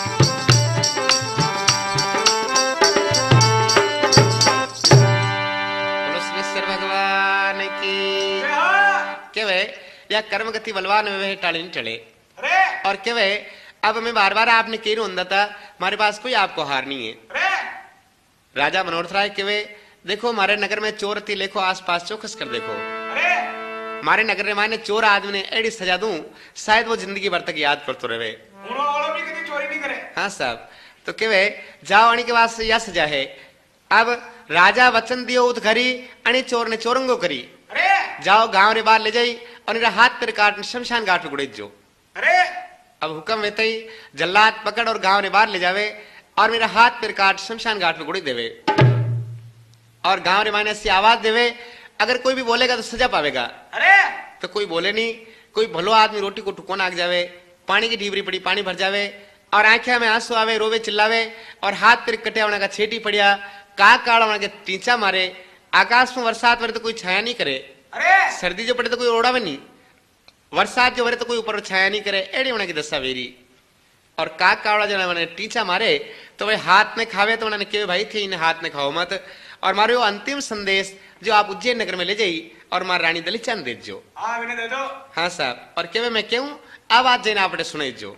बोलो श्रीश्वर भगवान की केवे या कर्म गति बलवान वे टाड़ी नहीं टले और केवे अब मैं बार बार आपने कह रहा था हमारे पास कोई आपको हार नहीं है। राजा मनोरथ राय केवे देखो हमारे नगर में चोर थी लेखो आसपास चौकस कर देखो हमारे नगर में माने चोर आदमी ने एडी सजा दूं शायद वो जिंदगी भर तक याद करते रहे। हाँ साहब तो केवे जाओ आने के बाद यह सजा है अब राजा वचन दियो उत घरी आणि चोर ने चोरंगो करी। अरे जाओ गांव रे बाहर ले जाई और मेरा हाथ पर काट शमशान घाट पे गुड़े जो। अरे अब हुक्म वेते ही जल्लाद पकड़ और गांव रे बाहर ले जावे और मेरा हाथ पर काट शमशान घाट पे गुड़े देवे और गांव रे माने ऐसी आवाज देवे, अगर कोई भी बोलेगा तो सजा पावेगा। अरे तो कोई बोले नहीं, कोई भलो आदमी रोटी को टुको नाक जावे, पानी की ढीबरी पड़ी पानी भर जावे और आंखें में आंसू आवे, रोवे चिल्लावे और हाथ पर कटे होने का छेटी पड़िया, काक काड़ा होने के टींचा मारे, आकाश में बरसात वरे तो कोई छाया नहीं करे, अरे सर्दी जो पड़े तो कोई ओढ़ावे नहीं, वरसात जो वरे तो कोई ऊपर छाया नहीं करे, एड़ी होने की दशा वेरी। और काक कावड़ा जो मैंने टींचा मारे तो वे हाथ में खावे तो उन्होंने कहे भाई थे इन्हें हाथ में खाओ मत। और मारो यो अंतिम संदेश जो आप उज्जैन नगर में ले जाई और मार रानी दलीचान दे जो। हाँ विनय दे दो। हाँ साहब, और केवे मैं क्यों अब आज जैन आपने सुनाई जो।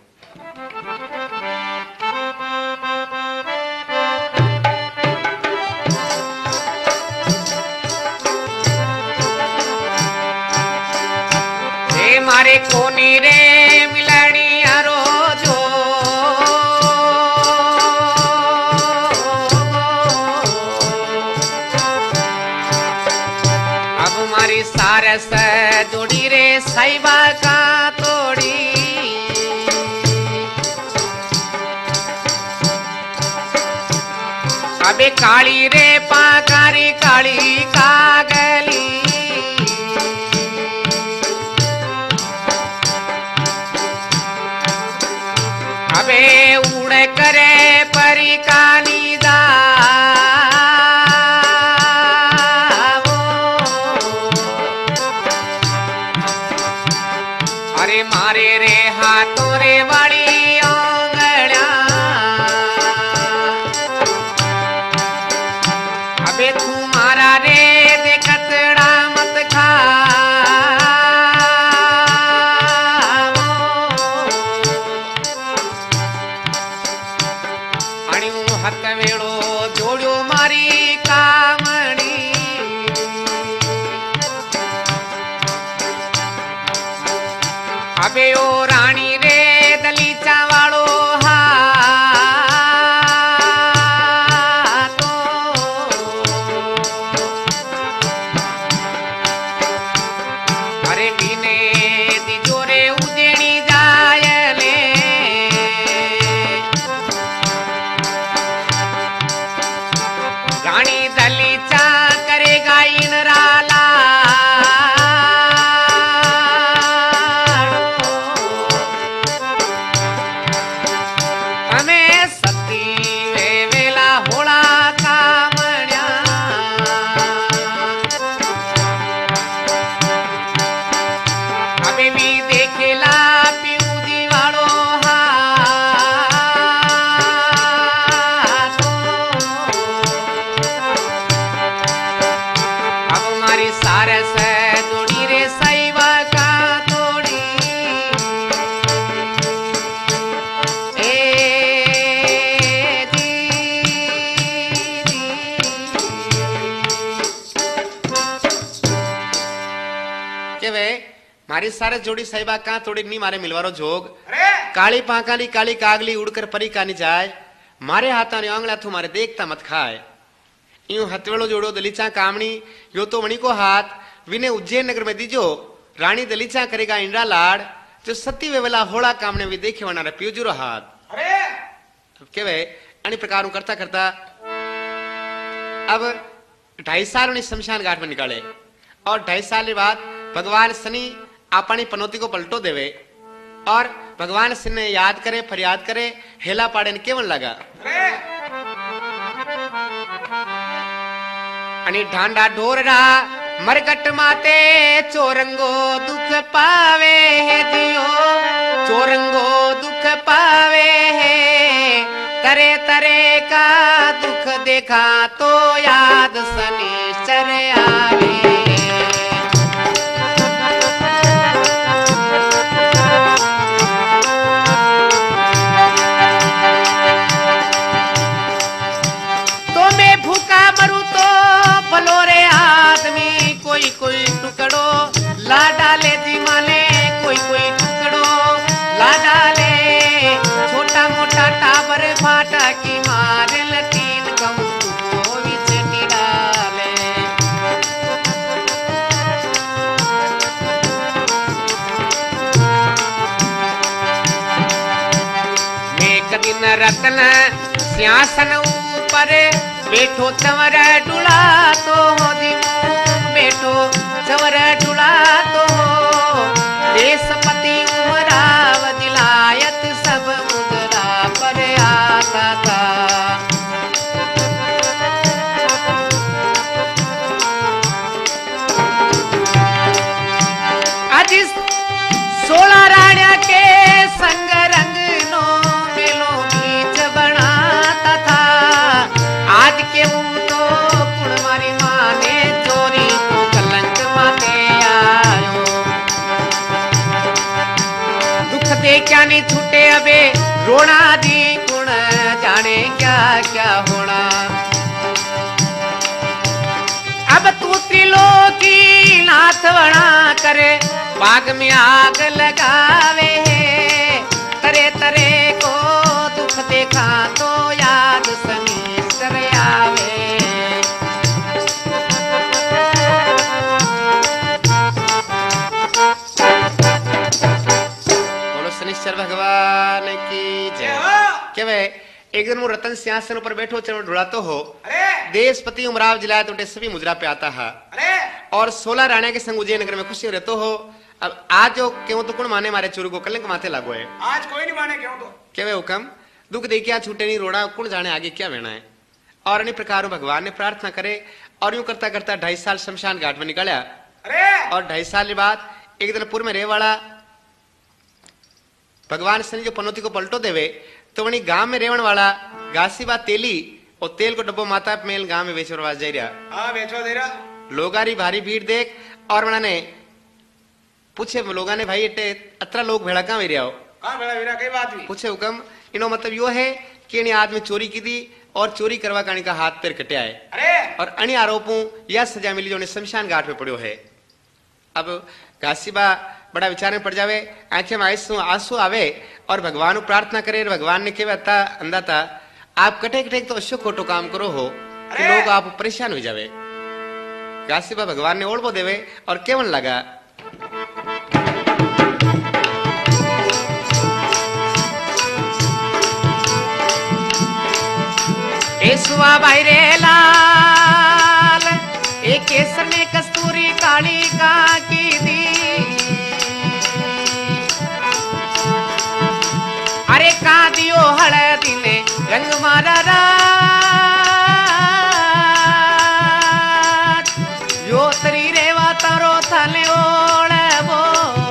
मारे कोनी रे मिलनी आरो जो अब मारी सारस जोड़ी रे साइबा का तोड़ी अबे काली रे पाकारी काली कागली अबे उड़ करे परी कानी दा अरे मारे रे हाथों रे वाली आंगड़ा अबे तू मारा रे देखतड़ा मत खा हक वेड़ो जोड़ो मारी कामणी अबे ओ रानी रे दलीचा वालो हा तो अरे बिने तिजोरे उजेणी जायले रानी दलीचा करेगा इनराला हमें सती वे वेला होड़ा कामण्या अभी भी देखेला पीऊदी वालो हा सारस जोड़ी रे साइबा का तोड़ी ए के वे मारी सारस जोड़ी साइबा का तोड़ी नहीं मारे मिलवारो जोग अरे काली पाकाली काली कागली उड़कर परी कानी जाए मारे हाथा ने आंगला थू मारे देखता मत खाए यूं हथवेड़ो जोड़ो दलीचा कामणी यो तो वणी को हाथ विने उज्जैन नगर में दीजो रानी दलीचा करेगा इंद्रा लाड़ जो सती वेला होड़ा कामने भी देखे वना रे प्यूजुरो हाथ अरे के वे अनि प्रकार करता करता अब 2.5 साल ने शमशान घाट में निकाले और 2.5 साल के बाद भगवान शनि अपनी पनौती को पलटो देवे और भगवान शनि ने याद करे फरियाद करे हेला पाड़े ने केवन लगा अनि ढांडा ढोररा मरकट माते चोरंगो दुख पावे है दियो चोरंगो दुख पावे है तरे तरे का दुख देखा तो याद शनिश्चर आवे तो मैं भूखा मरू तो भलो रे आदमी कोई कोई टुकड़ो ला डाले दिमाले कोई कोई टुकड़ो ला डाले छोटा मोटा टाबर फाटा की मार लटीन कहूँ तो विच टिड़ा रतन सिंहासन ऊपर बैठो चंवर डुला तो हो दिमो बैठो चंवर डुला तो हो देशपति उमराव दिलायत सब मुद्रा पर आता था। आज 16 राणिया के संग रंग नो मेलो बीच बनाता था। आज के तो कुण मारी माँ ने चोरी को कलंक माते आयो। दुख दे क्या नहीं छूटे अबे रोना दी कुण जाने क्या क्या होना। अब तू त्रिलोकी नाथ बना करे बाग में आग लगावे तरे तरे को दुख देखा तो याद शनिश्चर आवे। बोलो शनिश्चर भगवान की जय। क्या वे एक दिन वो रतन सिंहासन पर बैठो चलो ढुड़ाते हो देशपति उमराव जिलाए तो सभी मुजरा पे आता है और 16 राणा के संग उज्जैन नगर में खुशी रहते हो। अब आज जो क्यों तो कौन माने मारे चोरी को कलंक माथे लागो है। आज कोई नहीं माने क्यों तो क्या वे हुक्म दुख देखिया छूटे नहीं रोड़ा कौन जाने आगे क्या वेना है। और अन्य प्रकार भगवान ने प्रार्थना करे और यूं करता करता 2.5 साल शमशान घाट में निकला। और 2.5 साल के बाद एक दिन पुर में रहे वाला भगवान शनि जो पनौती को पलटो देवे तो वही गांव में रेवण वाला घासीबा तेली और तेल को डब्बो माता मेल गांव में बेचो जा रहा। हाँ बेचो दे रहा लोगारी भारी भीड़ देख और मैंने पूछे लोगा ने भाई एटे अतरा लोग भेड़ा कहाँ रहा हो कहाँ भेड़ा भेड़ा कई बात भी पूछे हुक्म इनो मतलब यो है कि इन्हें आदमी चोरी की थी और चोरी करवा कानी का हाथ पैर कटे आए। अरे और अन्य आरोपों यह सजा मिली जो ने शमशान घाट में पड़ो है। अब घासीबा बड़ा विचार में पड़ जावे आंखें में आंसू आवे और भगवान को प्रार्थना करे। भगवान ने केवे था अंधा था आप कटे कटे तो अशो खोटो काम करो हो कि लोग आप परेशान हो जावे। घासीबा भगवान ने ओढ़बो देवे और केवन लगा सुआ भाई रे लाल एक केसर ने कस्तूरी काली का की दी। अरे का दियो हळदी ने रंग मारा रात यो तरी रेवा तारो थाले ओळबो।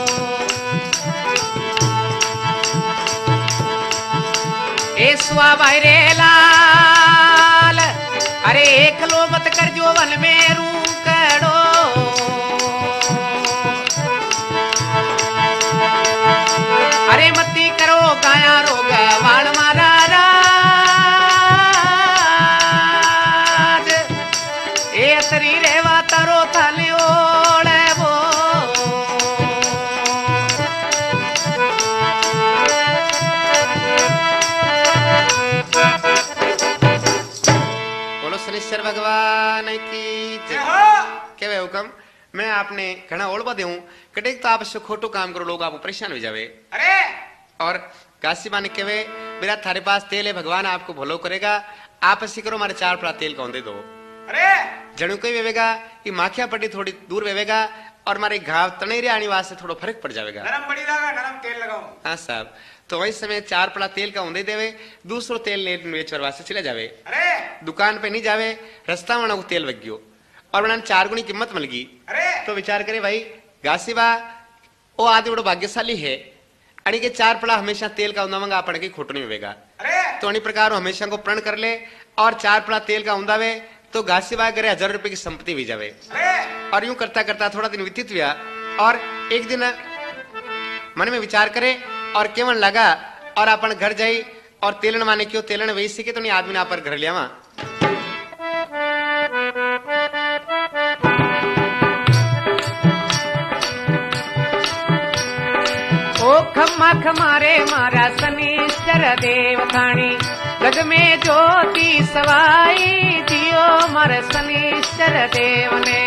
ए सुआ भाई रे लाल अरे एक लो मत कर जो वन में रूकड़ो। अरे मती करो गाया रोग वाल मारा राज ए तरी रेवा तारो थाले ओळबो। शनिश्चर भगवान की जय। क्या हुक्म मैं आपने घना ओळबा देऊं कटे तो आप खोटो काम करो लोग आप परेशान हो जावे। अरे और घासीबा ने कहे मेरा थारे पास तेल है भगवान आपको भलो करेगा आप ऐसी करो मारे 4 पड़ा तेल कौन दे दो। अरे जणु कोई वेवेगा ये माखिया पट्टी थोड़ी दूर वेवेगा और मारे घाव तनेरे आने वास्ते थोड़ा फर्क पड़ जाएगा। नरम पड़ी लगा नरम तेल लगाओ। हाँ साहब तो वही समय 4 पड़ा तेल का ऊंधे देवे दूसरो तेल ले बेचवर वास्ते चले जावे। अरे दुकान पे नहीं जावे रास्ता में वो तेल वग गयो और मैंने 4 गुनी कीमत मिल गई। अरे तो विचार करे भाई घासीबा वो आदमी बड़ो भाग्यशाली है अणी के 4 पड़ा हमेशा तेल का ऊंधा मंगा अपन के खोटो नहीं होगा। अरे तो अन्य प्रकार हमेशा को प्रण कर ले और 4 पड़ा तेल का ऊंधावे तो घासीबा करे 1000 रुपए की संपत्ति भी जावे। और यूं करता करता थोड़ा दिन व्यतीत हुआ और एक दिन मन में विचार करे और केवन लगा और अपन घर जाई और तेलन माने क्यों तेलन वही सीखे तो नहीं आदमी ना पर घर लिया ओ खम्मा खमारे मारा शनिश्चर देव खानी जग में ज्योति सवाई दियो मार शनिश्चर देव ने।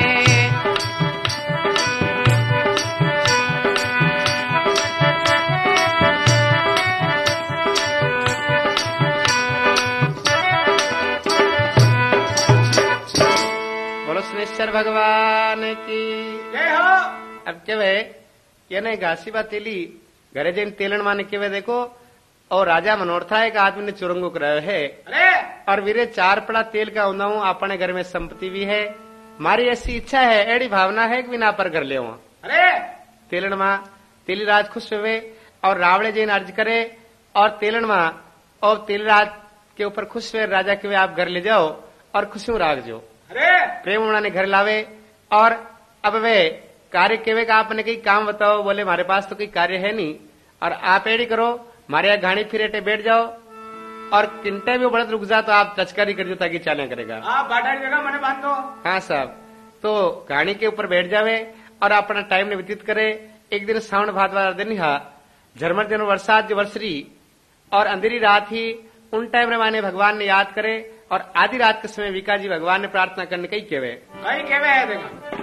सुनेश्वर भगवान की जय हो। अब केवे ये घासी बा तेली घरे जैन तेलन माने केवे देखो और राजा मनोहर था एक आदमी ने चुरंगो करायो है अरे और वीरे 4 पड़ा तेल का उंदा हूँ अपने घर में संपत्ति भी है मारी ऐसी इच्छा है एड़ी भावना है कि बिना पर घर ले अरे तेलन माँ तेली राज खुश हुए और रावणे जैन अर्ज करे और तेलन माँ और तेली राज के ऊपर खुश हुए राजा के वे आप घर ले जाओ और खुशियों राख जो अरे प्रेम उन्होंने घर लावे और अब वे कार्य केवे का आपने कई काम बताओ बोले हमारे पास तो कोई कार्य है नहीं और आप एडी करो हमारे यहाँ घाणी फिरेटे बैठ जाओ और किंटे भी बढ़त रुक जा तो आप तस्करी कर दो ताकि चालिया करेगा हाँ बाटा जगह मैंने बांध दो। हाँ साहब तो घाणी के ऊपर बैठ जावे और अपना टाइम ने व्यतीत करे। एक दिन सावन भाद वाला दिन हा झरमर दिन बरसात जो बरसरी और अंधेरी रात ही उन टाइम में माने भगवान ने याद करे और आधी रात के समय विका जी भगवान ने प्रार्थना करने कई केवे भाई केवे है देखो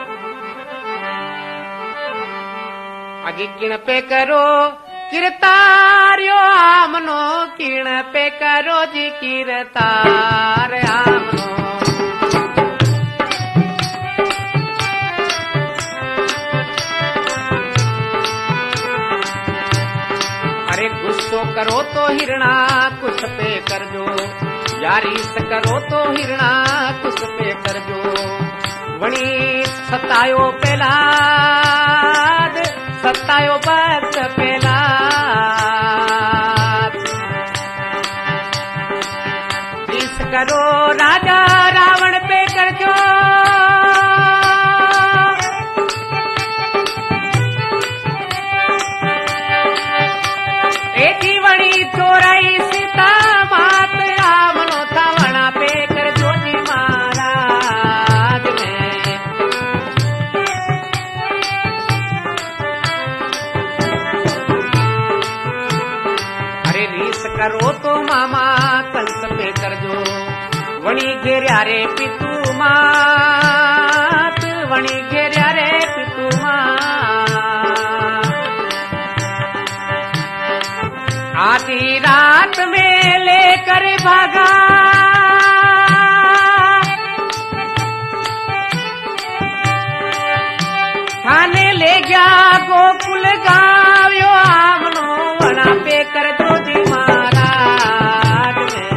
अजी किण पे करो किरतार्यो आमनो किण पे करो जी किरतार आमनो अरे गुस्सो करो तो हिरणा कुछ पे कर जो यारीस करो तो हिरणा कुछ पे कर जो वणी सतायो पेलाद सतायो भक्त पेलाद रीस करो राजा रावण पे कर जो ए जीवनी चोराई सीता मात रावणो था वणा पे कर जो जी महाराज ने अरे रीस करो तो मामा कंस पे कर जो वणी घेर्या रे पितु मात वणी घेर्या रे पितु मात आधी रात में लेकर भागा थाने ले गया गोकुल गाव्यो आमनो वना पे कर जो जी महाराज ने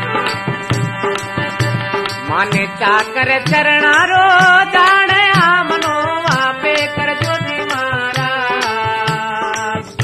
माने चाकर चरणारो जाने आमनो वहाँ पे कर जो जी महाराज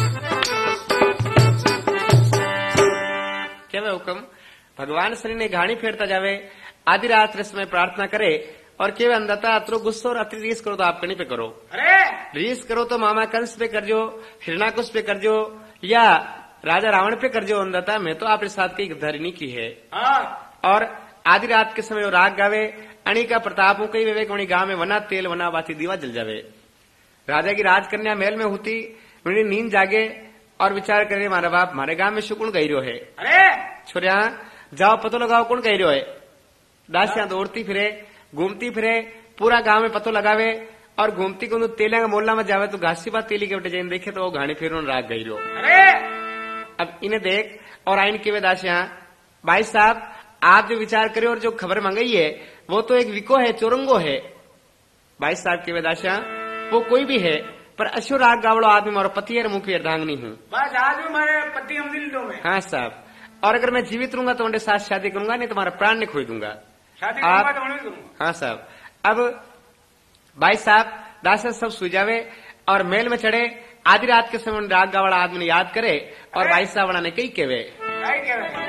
क्या हुक्म भगवान श्री ने घाणी फेरता जावे आधी रात रे समय प्रार्थना करे और केवे अंदता अतरो गुस्सो और अति रीस करो तो आप कहीं पे करो अरे रीस करो तो मामा कंस पे कर जो हिरणाकुश पे कर जो या राजा रावण पे कर जो अंदता मैं तो आपके साथ की धरनी की है हाँ और आधी रात के समय वो राग गावे अणी का प्रताप कई विवेक वणी गांव में वना तेल वना बाती दीवा जल जावे राजा की राजकन्या महल में होती उन्हें नींद जागे और विचार करे मारा बाप हमारे गांव में शुकुण गई रहो है अरे छोरिया जाओ पतो लगाओ कौन कह रहो है दासियां दौड़ती फिरे घूमती फिरे पूरा गांव में पतो लगावे और घूमती को तेलिया का मोहल्ला में जावे तो घासी बात तेली के बेटे जैन देखे तो वो घाणी फिर राग गई रहो अरे अब इन्हें देख और आइन के वे दासियां भाई साहब आप जो विचार करे और जो खबर मंगाई है वो तो एक विको है चोरंगो है भाई साहब के वे दासियां वो कोई भी है पर अशो राग गावड़ो आदमी मारो पति है मुखी अर्धांगनी हूँ बस आज भी मेरे पति हम दिल दो में हाँ साहब और अगर मैं जीवित रहूंगा तो उनके साथ शादी करूंगा नहीं तुम्हारा प्राण नहीं खोई दूंगा शादी आप- करूंगा तो उन्हें भी करूंगा। हाँ साहब अब भाई साहब दासा सब सो जावे और मेल में चढ़े आधी रात के समय राग गावड़ा आदमी ने याद करे और अरे! भाई साहब ने कई केवे भाई क्या है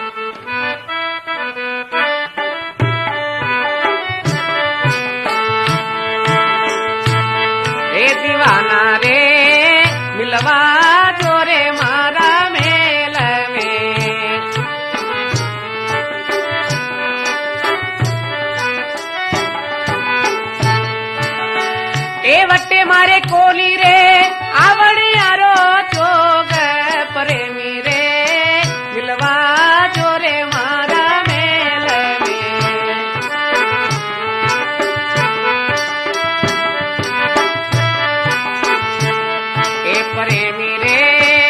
रे दीवाना रे मिलवा जो रे मारा मेल में ए वट्टे मारे कोली रे आवड़ियारो जोग प्रेमी रे मिलवा जो रे मारा मेल में ए प्रेमी रे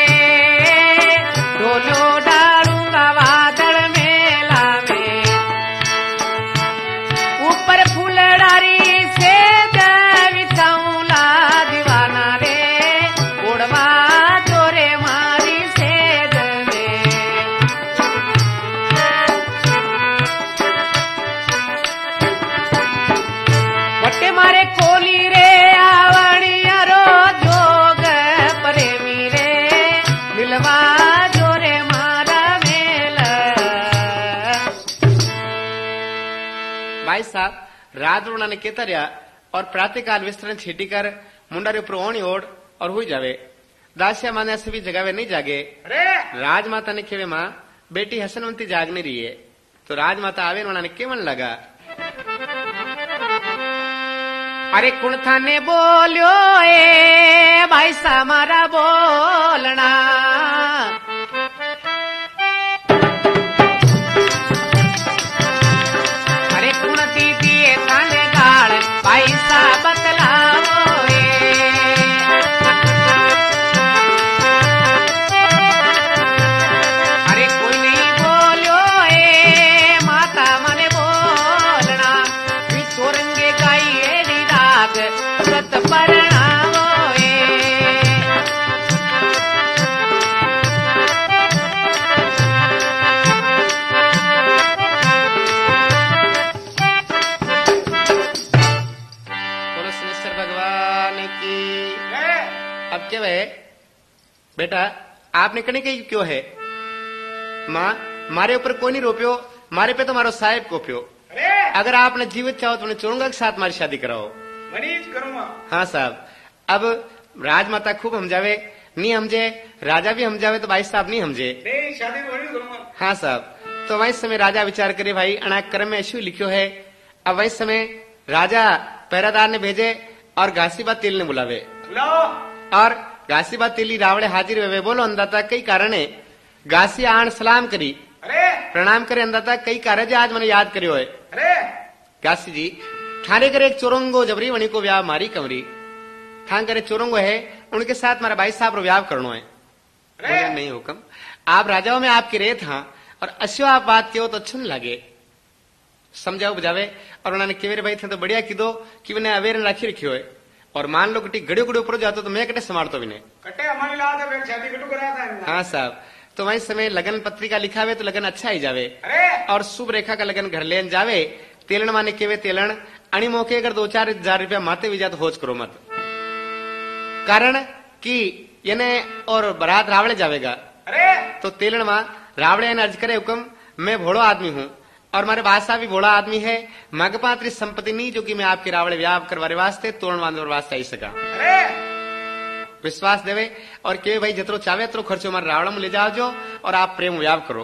ढोलो डालूंगा वादल मेला में ऊपर फूलडारी साहब रात उन्होंने कहता रहा और प्रातःकाल विस्तरण छीटी कर मुंडा रे ऊपर ओणी ओढ़ और हुई जावे। दासिया माने सभी जगावे नहीं जागे। राजमाता ने खेवे मां बेटी हसनवंती जाग नहीं रही है। तो राजमाता आवे उन्होंने केवन लगा अरे कुण थाने बोलियो ए भाई सा मारा बोलना अरे कुण दीदी थाने गाल भाई सा बतलावो अरे कोई नहीं बोलियो ए माता मने बोलना भी तोरंगे गाई सत परणावो बोलो शनेश्वर भगवान की। अब क्या है बेटा आपने कहीं कहीं क्यों है माँ मारे ऊपर कोई नहीं रोपियो मारे पे तो मारो साहेब को पियो। अगर आपने जीवित चाहो तो मैं चुनूंगा के साथ मारी शादी कराओ। करूंगा। हाँ साहब अब राजमाता खूब समझावे नहीं समझे राजा भी समझावे तो भाई साहब नहीं समझे। शादी करूंगा। हाँ साहब तो वही समय राजा विचार करे भाई अनाक्रम में ऐसी लिखो है। अब वही समय राजा पहरादार ने भेजे और घासीबा तेल ने बुलावे और घासीबा तेली रावड़े हाजिर हुए बोलो अंदाता कई कारण है घासी आन सलाम करी प्रणाम करे अंदाता कई कारण आज मैंने याद करियो है। घासी जी ठाने करे एक चोरंगो जबरी वणी को व्याह मारी कमरी ठान करे चोरंगो है उनके साथ मारा भाई साहब व्याह करनो है। बोले नहीं हुक्म आप राजाओं में आपकी रेत हाँ और अश्यो आप बात क्यों तो अच्छो लगे समझाओ बुझावे और उन्होंने केवेरे भाई थे तो बढ़िया की दो कि मैंने अवेर राखी रखियो है और मान लो कि गड़े गुड़े ऊपर जातो तो मैं कटे संभालतो भी नहीं कटे हमारी लात है शादी कटू कराता है। हाँ साहब तो वही समय लगन पत्रिका लिखावे तो लगन अच्छा ही जावे और शुभ रेखा का लगन घर लेन जावे। तेलन माने केवे तेलन अणी मौके अगर 2-4 हजार रुपया माते भी जा तो होज करो मत कारण कि येने और बारात रावड़े जावेगा। तो तेलन मां रावड़े ने अर्ज करे हुक्म मैं भोड़ो आदमी हूँ और हमारे बादशाह भी भोड़ा आदमी है मगपात्री संपत्ति नहीं जो कि मैं आपके रावड़े व्याह करवाने वास्ते तोरण बांधने वास्ते आई सका। विश्वास देवे और के भाई जितरो चावे तो खर्चो हमारे रावड़ा में ले जाओ जो और आप प्रेम व्याह करो।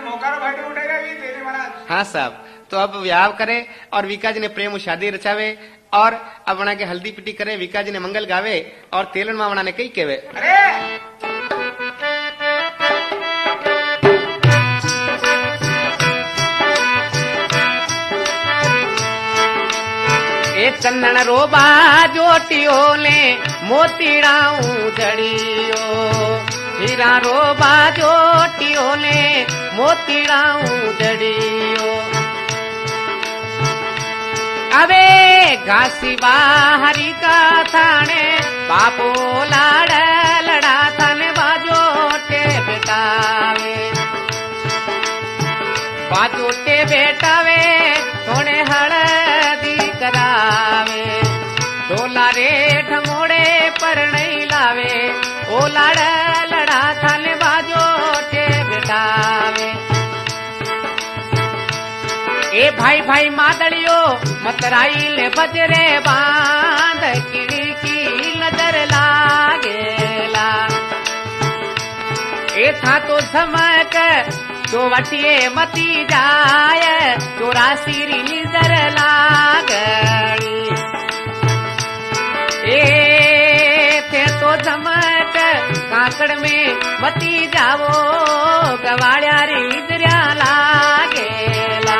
हाँ साहब तो अब व्याह करे और विका जी ने प्रेम शादी रचावे और अब वना के हल्दी पिटी करे विका जी ने मंगल गावे और तेलन मावना ने कई केवे ए चंदन रोबा जोटियो ले मोतीड़ाऊ जड़ियो हीरा रोबा जोटियो ले मोतीड़ाऊ जड़ियो अबे घासी बाहरी का थाने बापो लाड़ लड़ा थाने बाजोटे बेटावे बाजोटे बेटावे थोड़े हड़दी करावे डोला रे ढमोड़े पर नहीं लावे ओ लाड़ लड़ा थाने बाजोटे बेटावे ए भाई भाई मादड़ियो मतराई ले बजरे बांध किड़ी की नजर लागेला ए था तो धमक तो वटिए मती जाय चौरासी नजर लागड़ी ए थे तो धमक काकड़ में मती जावो गवाड़िया री नजरिया लागेला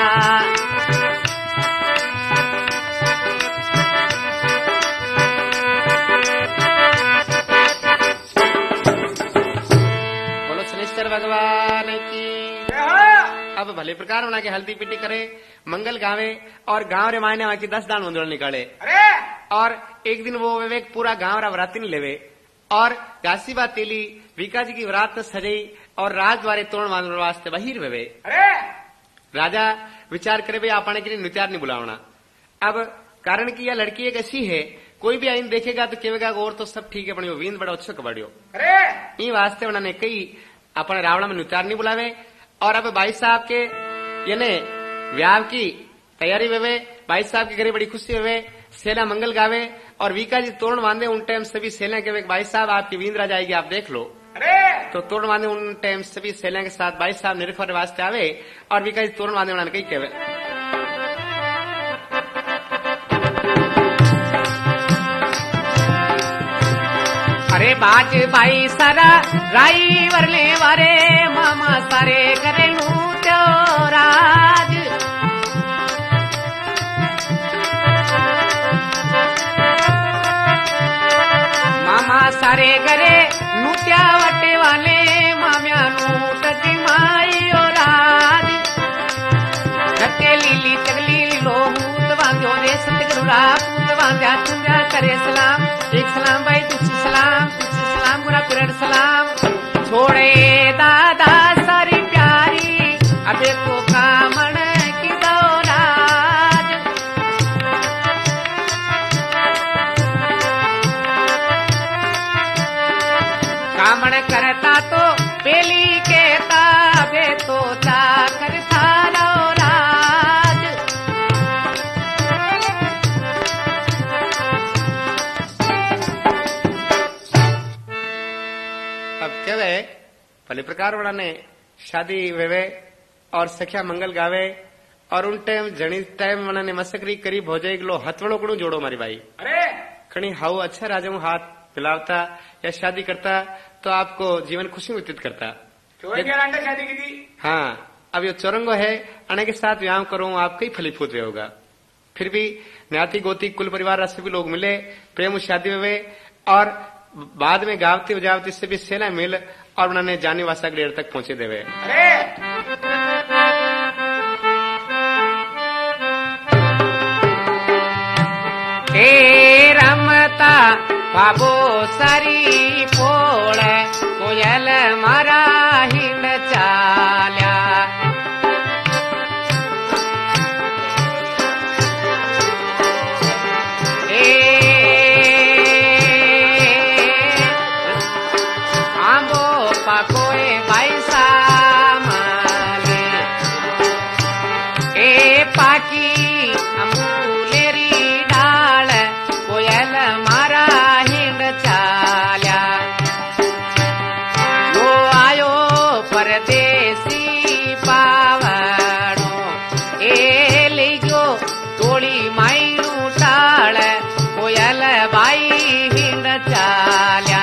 भगवान की। अब भले प्रकार बना के हल्दी पिटी करे मंगल गावे और गांव रे मायने वहां की 10 दान मंदोड़ निकाले और एक दिन वो विवेक पूरा गांव रा वराती नहीं लेवे और घासीबा तेली विका जी की वरात सजई और राज द्वारे तोड़ मानव वास्ते बहिर वेवे। राजा विचार करे भाई आपने के लिए नृत्यार नहीं बुलावना। अब कारण की यह लड़की एक ऐसी है कोई भी आइन देखेगा तो कहेगा और तो सब ठीक है पण वींद बड़ा अच्छा कबाड़ियो ई वास्ते उन्होंने कई अपने रावण में नृत्यार नहीं बुलावे और अब भाई साहब के यानी व्याह की तैयारी वेवे भाई साहब के घरे बड़ी खुशी हुए, सेला मंगल गावे और वीका जी तोरण बांधे। उन टाइम सभी सेला के भाई साहब आपकी वींद्रा जाएगी, आप देख लो। अरे तो तोरण बांधे उन टाइम सभी सेला के साथ भाई साहब निरखर वास्ते आवे और वीका जी तोरण बांधे उन्होंने कही कहवे, अरे बाज भाई सारा राई वरले वारे मामा सारे करेलू त्योराज। मामा सारे घरे नूत्या वटे वाले माम्या नूट दिमाई और राज। घटे लीली चगली लोहूत बांध्यो रे सतगुरुरा पूत बांध्या चुंजा करे सलाम। एक सलाम भाई दूसरी सलाम गुरा पिरड सलाम। छोड़े दादा सारी प्यारी अबे तो कामण की दौराज। कामण करता तो पेली कहता बे तो चाकर था राज। अब कहवे भले प्रकार वाला ने शादी वेवे और सख्या मंगल गावे और उन टाइम जनी टाइम उन्होंने मसकरी करी भोजे गलो हथवड़ो कड़ू जोड़ो मारी भाई। अरे खणी हाउ अच्छा राजा हूँ हाथ पिलावता या शादी करता तो आपको जीवन खुशी व्यतीत करता। चोरी के लांडे शादी की थी। हाँ, अब ये चौरंगो है अने के साथ व्यायाम करूं आपका ही फलीफूत होगा। फिर भी न्याती गोती कुल परिवार सभी लोग मिले, प्रेम शादी हुए और बाद में गावती बजावती से भी सेना मिल और उन्होंने जानी वासा के डेर तक पहुंचे देवे। अरे हे रमता बाबो सारी पोड़ कोयल मारा हिंड चाल्या। आंबो पाकोए बाईसा माले ए पाकी अमूलेरी डाल कोयल मारा हिंड चाल्या। यो आयो परदेसी पावड़ो ए लिजो तोड़ी मायरू टाल कोयल बाई हिंड चाल्या।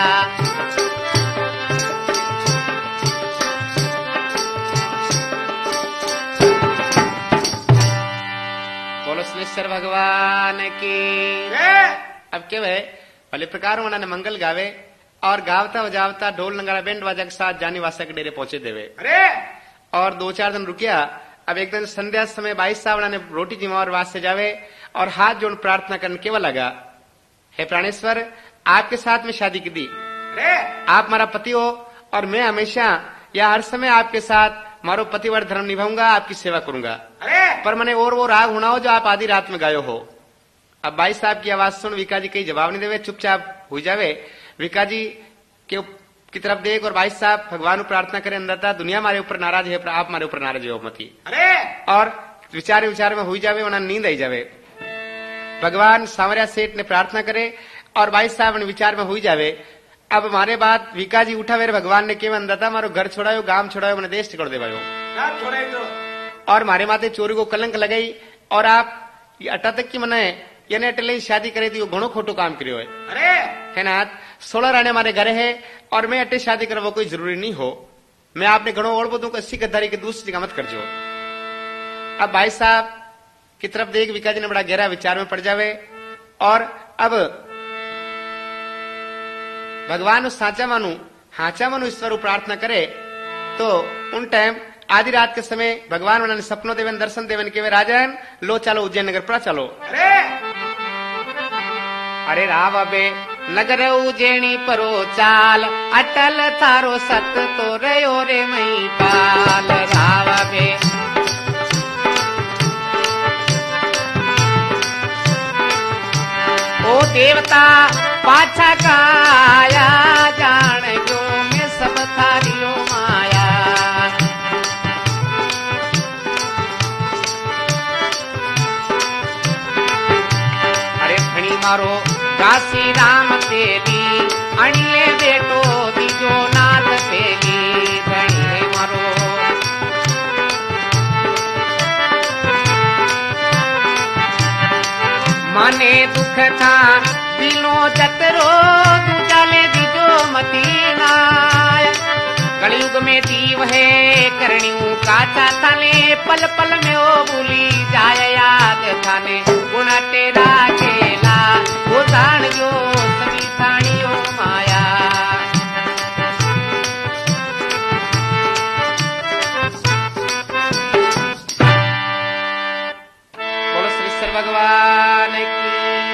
बोलो सुनेश्वर भगवान की। अब क्या है भले प्रकार उन्होंने मंगल गावे और गावता बजावता ढोल नगाड़ा बैंड बाजा के साथ जानी वासा के डेरे पहुंचे देवे। अरे और 2-4 दिन रुकिया। अब एक दिन संध्या समय 22 सावड़ा ने रोटी जिमावर वास से जावे और हाथ जोड़ प्रार्थना करने केवल लगा, हे प्राणेश्वर आपके साथ में शादी की दी, अरे आप हमारा पति हो और मैं हमेशा या हर समय आपके साथ मारो पतिव्रत धर्म निभाऊंगा, आपकी सेवा करूंगा। अरे पर मैंने और वो राग होना हो जो आप आधी रात में गायो हो। अब भाई साहब की आवाज सुन विका जी कहीं जवाब नहीं देवे, चुपचाप हो जावे। विका जी की तरफ देख और भाई साहब भगवान प्रार्थना करे अंदर दुनिया हमारे ऊपर नाराज है, आप हमारे ऊपर नाराज हो मती। अरे और विचार विचार में हुई जावे, वरना नींद आई जावे। भगवान सांवरिया सेठ ने प्रार्थना करे और भाई साहब ने विचार में हुई जावे। अब हमारे बाद विका जी उठा वेर भगवान ने केवल अंदर था मारो घर छोड़ायो, गांव छोड़ायो, मैंने देश छोड़ देवायो साथ छोड़े तो और मारे माथे चोरी को कलंक लगाई और आप ये अटा तक की मने यानी अटले शादी करे थी वो घणो खोटो काम करियो है। अरे है ना, 16 राणे हमारे घर है और मैं अटे शादी करवा कोई जरूरी नहीं हो। मैं आपने घणो ओढ़ बोलूं अस्सी गद्दारी के दूसरी जगह मत कर जो। अब भाई साहब की तरफ देख विका जी ने बड़ा गहरा विचार में पड़ जावे और अब भगवान साचा मानू हाचा मानू ईश्वर प्रार्थना करे तो उन टाइम आधी रात के समय भगवान उन्होंने सपनों देवन दर्शन देवन के वे राजन लो चलो उज्जैन नगर पर चलो। अरे राव बे नगर उज्जैनी परो चाल अटल थारो सत तो रयो रे मई पाल। राव बे ओ देवता पाछा काया जान जो मैं सब थारियो माया। मारो दासी राम तेली अणिले बेटो दीजो नाथ तेली धणी है मारो माने दुख था दिलो जतरो दूजाले दीजो मदीना कलयुग में जीव है करणियों काचा थाने पल पल में ओ भूली जाय याद थाने गुण तेरा खेला वो जान जो सभी थानियों माया बोलो श्री भगवान की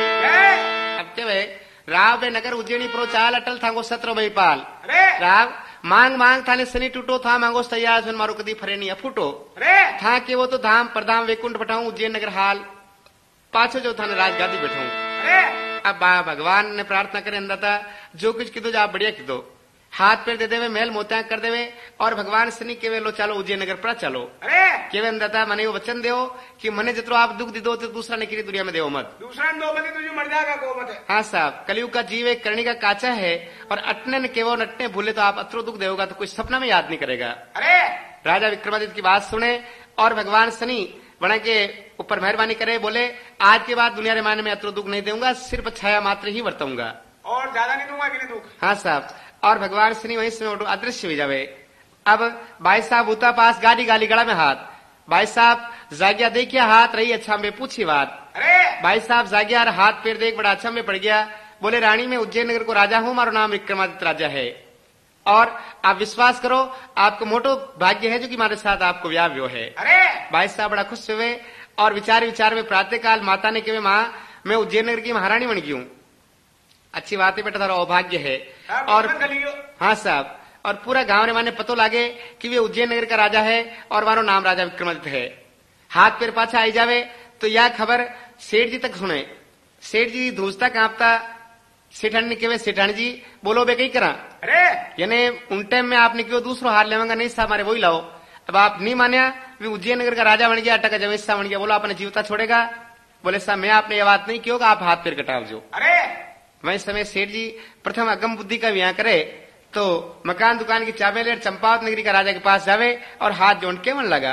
अब क्या है राव बे नगर उज्जैनी प्रो चाल अटल थांगो सत्र भईपाल राव मांग मांग थाने सनी टूटो था मांगो तैयार सुन मारो कदी फरे नहीं फूटो था के वो तो धाम प्रधाम वैकुंठ बैठाऊं उज्जैन नगर हाल पाछो जो थाने राजगादी बैठाऊं अब भगवान ने प्रार्थना करे अंदता जो कुछ कीधो जो आप बढ़िया कीधो हाथ पैर दे देवे महल मोत्या कर देवे और भगवान सनी केवे लो चालो उज्जैन नगर पर चलो केवे अंदता मने वो वचन देओ कि मने जितरो आप दुख दीदो तो दूसरा ने की दुनिया में देवो मत दूसरा दो बने तुझे मर जाएगा को मत है हाँ साहब कलयुग का जीव एक करणी का काचा है और अटने ने केवल नटने भूले तो आप अत्रो दुख देगा तो कोई सपना में याद नहीं करेगा अरे राजा विक्रमादित्य की बात सुने और भगवान शनि बना के ऊपर मेहरबानी करे बोले आज के बाद दुनिया रे माने में अत्रो दुख नहीं दूंगा सिर्फ छाया मात्र ही बरतूंगा और ज्यादा नहीं दूंगा कि नहीं दुख हाँ साहब और भगवान शनि वहीं से अदृश्य हो जावे अब भाई साहब उता पास गाड़ी गाली गड़ा में हाथ भाई साहब जागिया देखिया हाथ रही अच्छा में पूछी बात अरे भाई साहब जागिया हाथ पैर देख बड़ा अच्छा में पड़ गया बोले रानी में उज्जैन नगर को राजा हूं मारो नाम विक्रमादित्य राजा है और आप विश्वास करो आपको मोटो भाग्य है जो कि हमारे साथ आपको व्याह व्यो है अरे भाई साहब बड़ा खुश हुए और विचार में प्रातः काल माता ने कहे माँ मैं उज्जैन नगर की महारानी बन गई हूँ अच्छी बात है बेटा तारा अभाग्य है और हाँ साहब और पूरा गांव रे माने पतो लागे कि वे उज्जैन नगर का राजा है और मारो नाम राजा विक्रमादित्य है हाथ पैर पाछा आई जावे तो यह खबर सेठ जी तक सुने सेठ जी धूसता कांपता सेठानी ने कहे सेठानी जी बोलो बे कई करा अरे यानी उन टाइम में आपने क्यों दूसरो हाथ लेवांगा नहीं साहब हमारे वही लाओ अब आप नहीं मान्या वे उज्जैन नगर का राजा बन गया अटक का जमेसा बन गया बोलो आपने जीवता छोड़ेगा बोले साहब मैं आपने ये बात नहीं की होगा आप हाथ पैर कटावजो अरे वही समय सेठ जी प्रथम अगम बुद्धि का व्याह करे तो मकान दुकान की चाबी ले चंपावत नगरी का राजा के पास जावे और हाथ जोड़ के मन लगा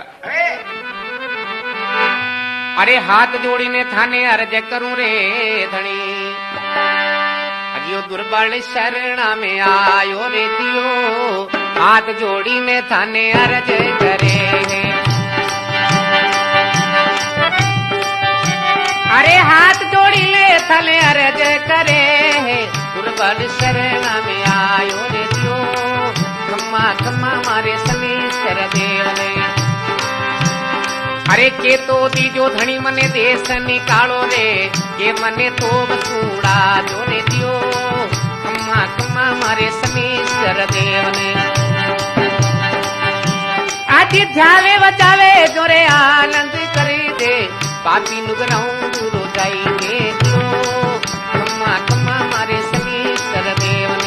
अरे हाथ जोड़ी ने थाने अर्ज करूं रे धनी अगियो दुर्बल शरणा में आयो रे दियो हाथ जोड़ी ने थाने अर्ज करे अरे हाथ जोड़ी ले थाने अर्ज करे दुर्बल शरणा में आयो रे दियो खम्मा खम्मा मारे समीश्वर देव ने अरे के तो दीजो धनी मने देश निकालो रे के मने तो बसूड़ा जो रे दियो खम्मा खम्मा मारे समीश्वर देव ने आदि ध्यावे बचावे जो रे आनंद करी दे पापी नुगराऊं दूरो जाएंगे दियो खम्मा खम्मा मारे समीश्वर देव ने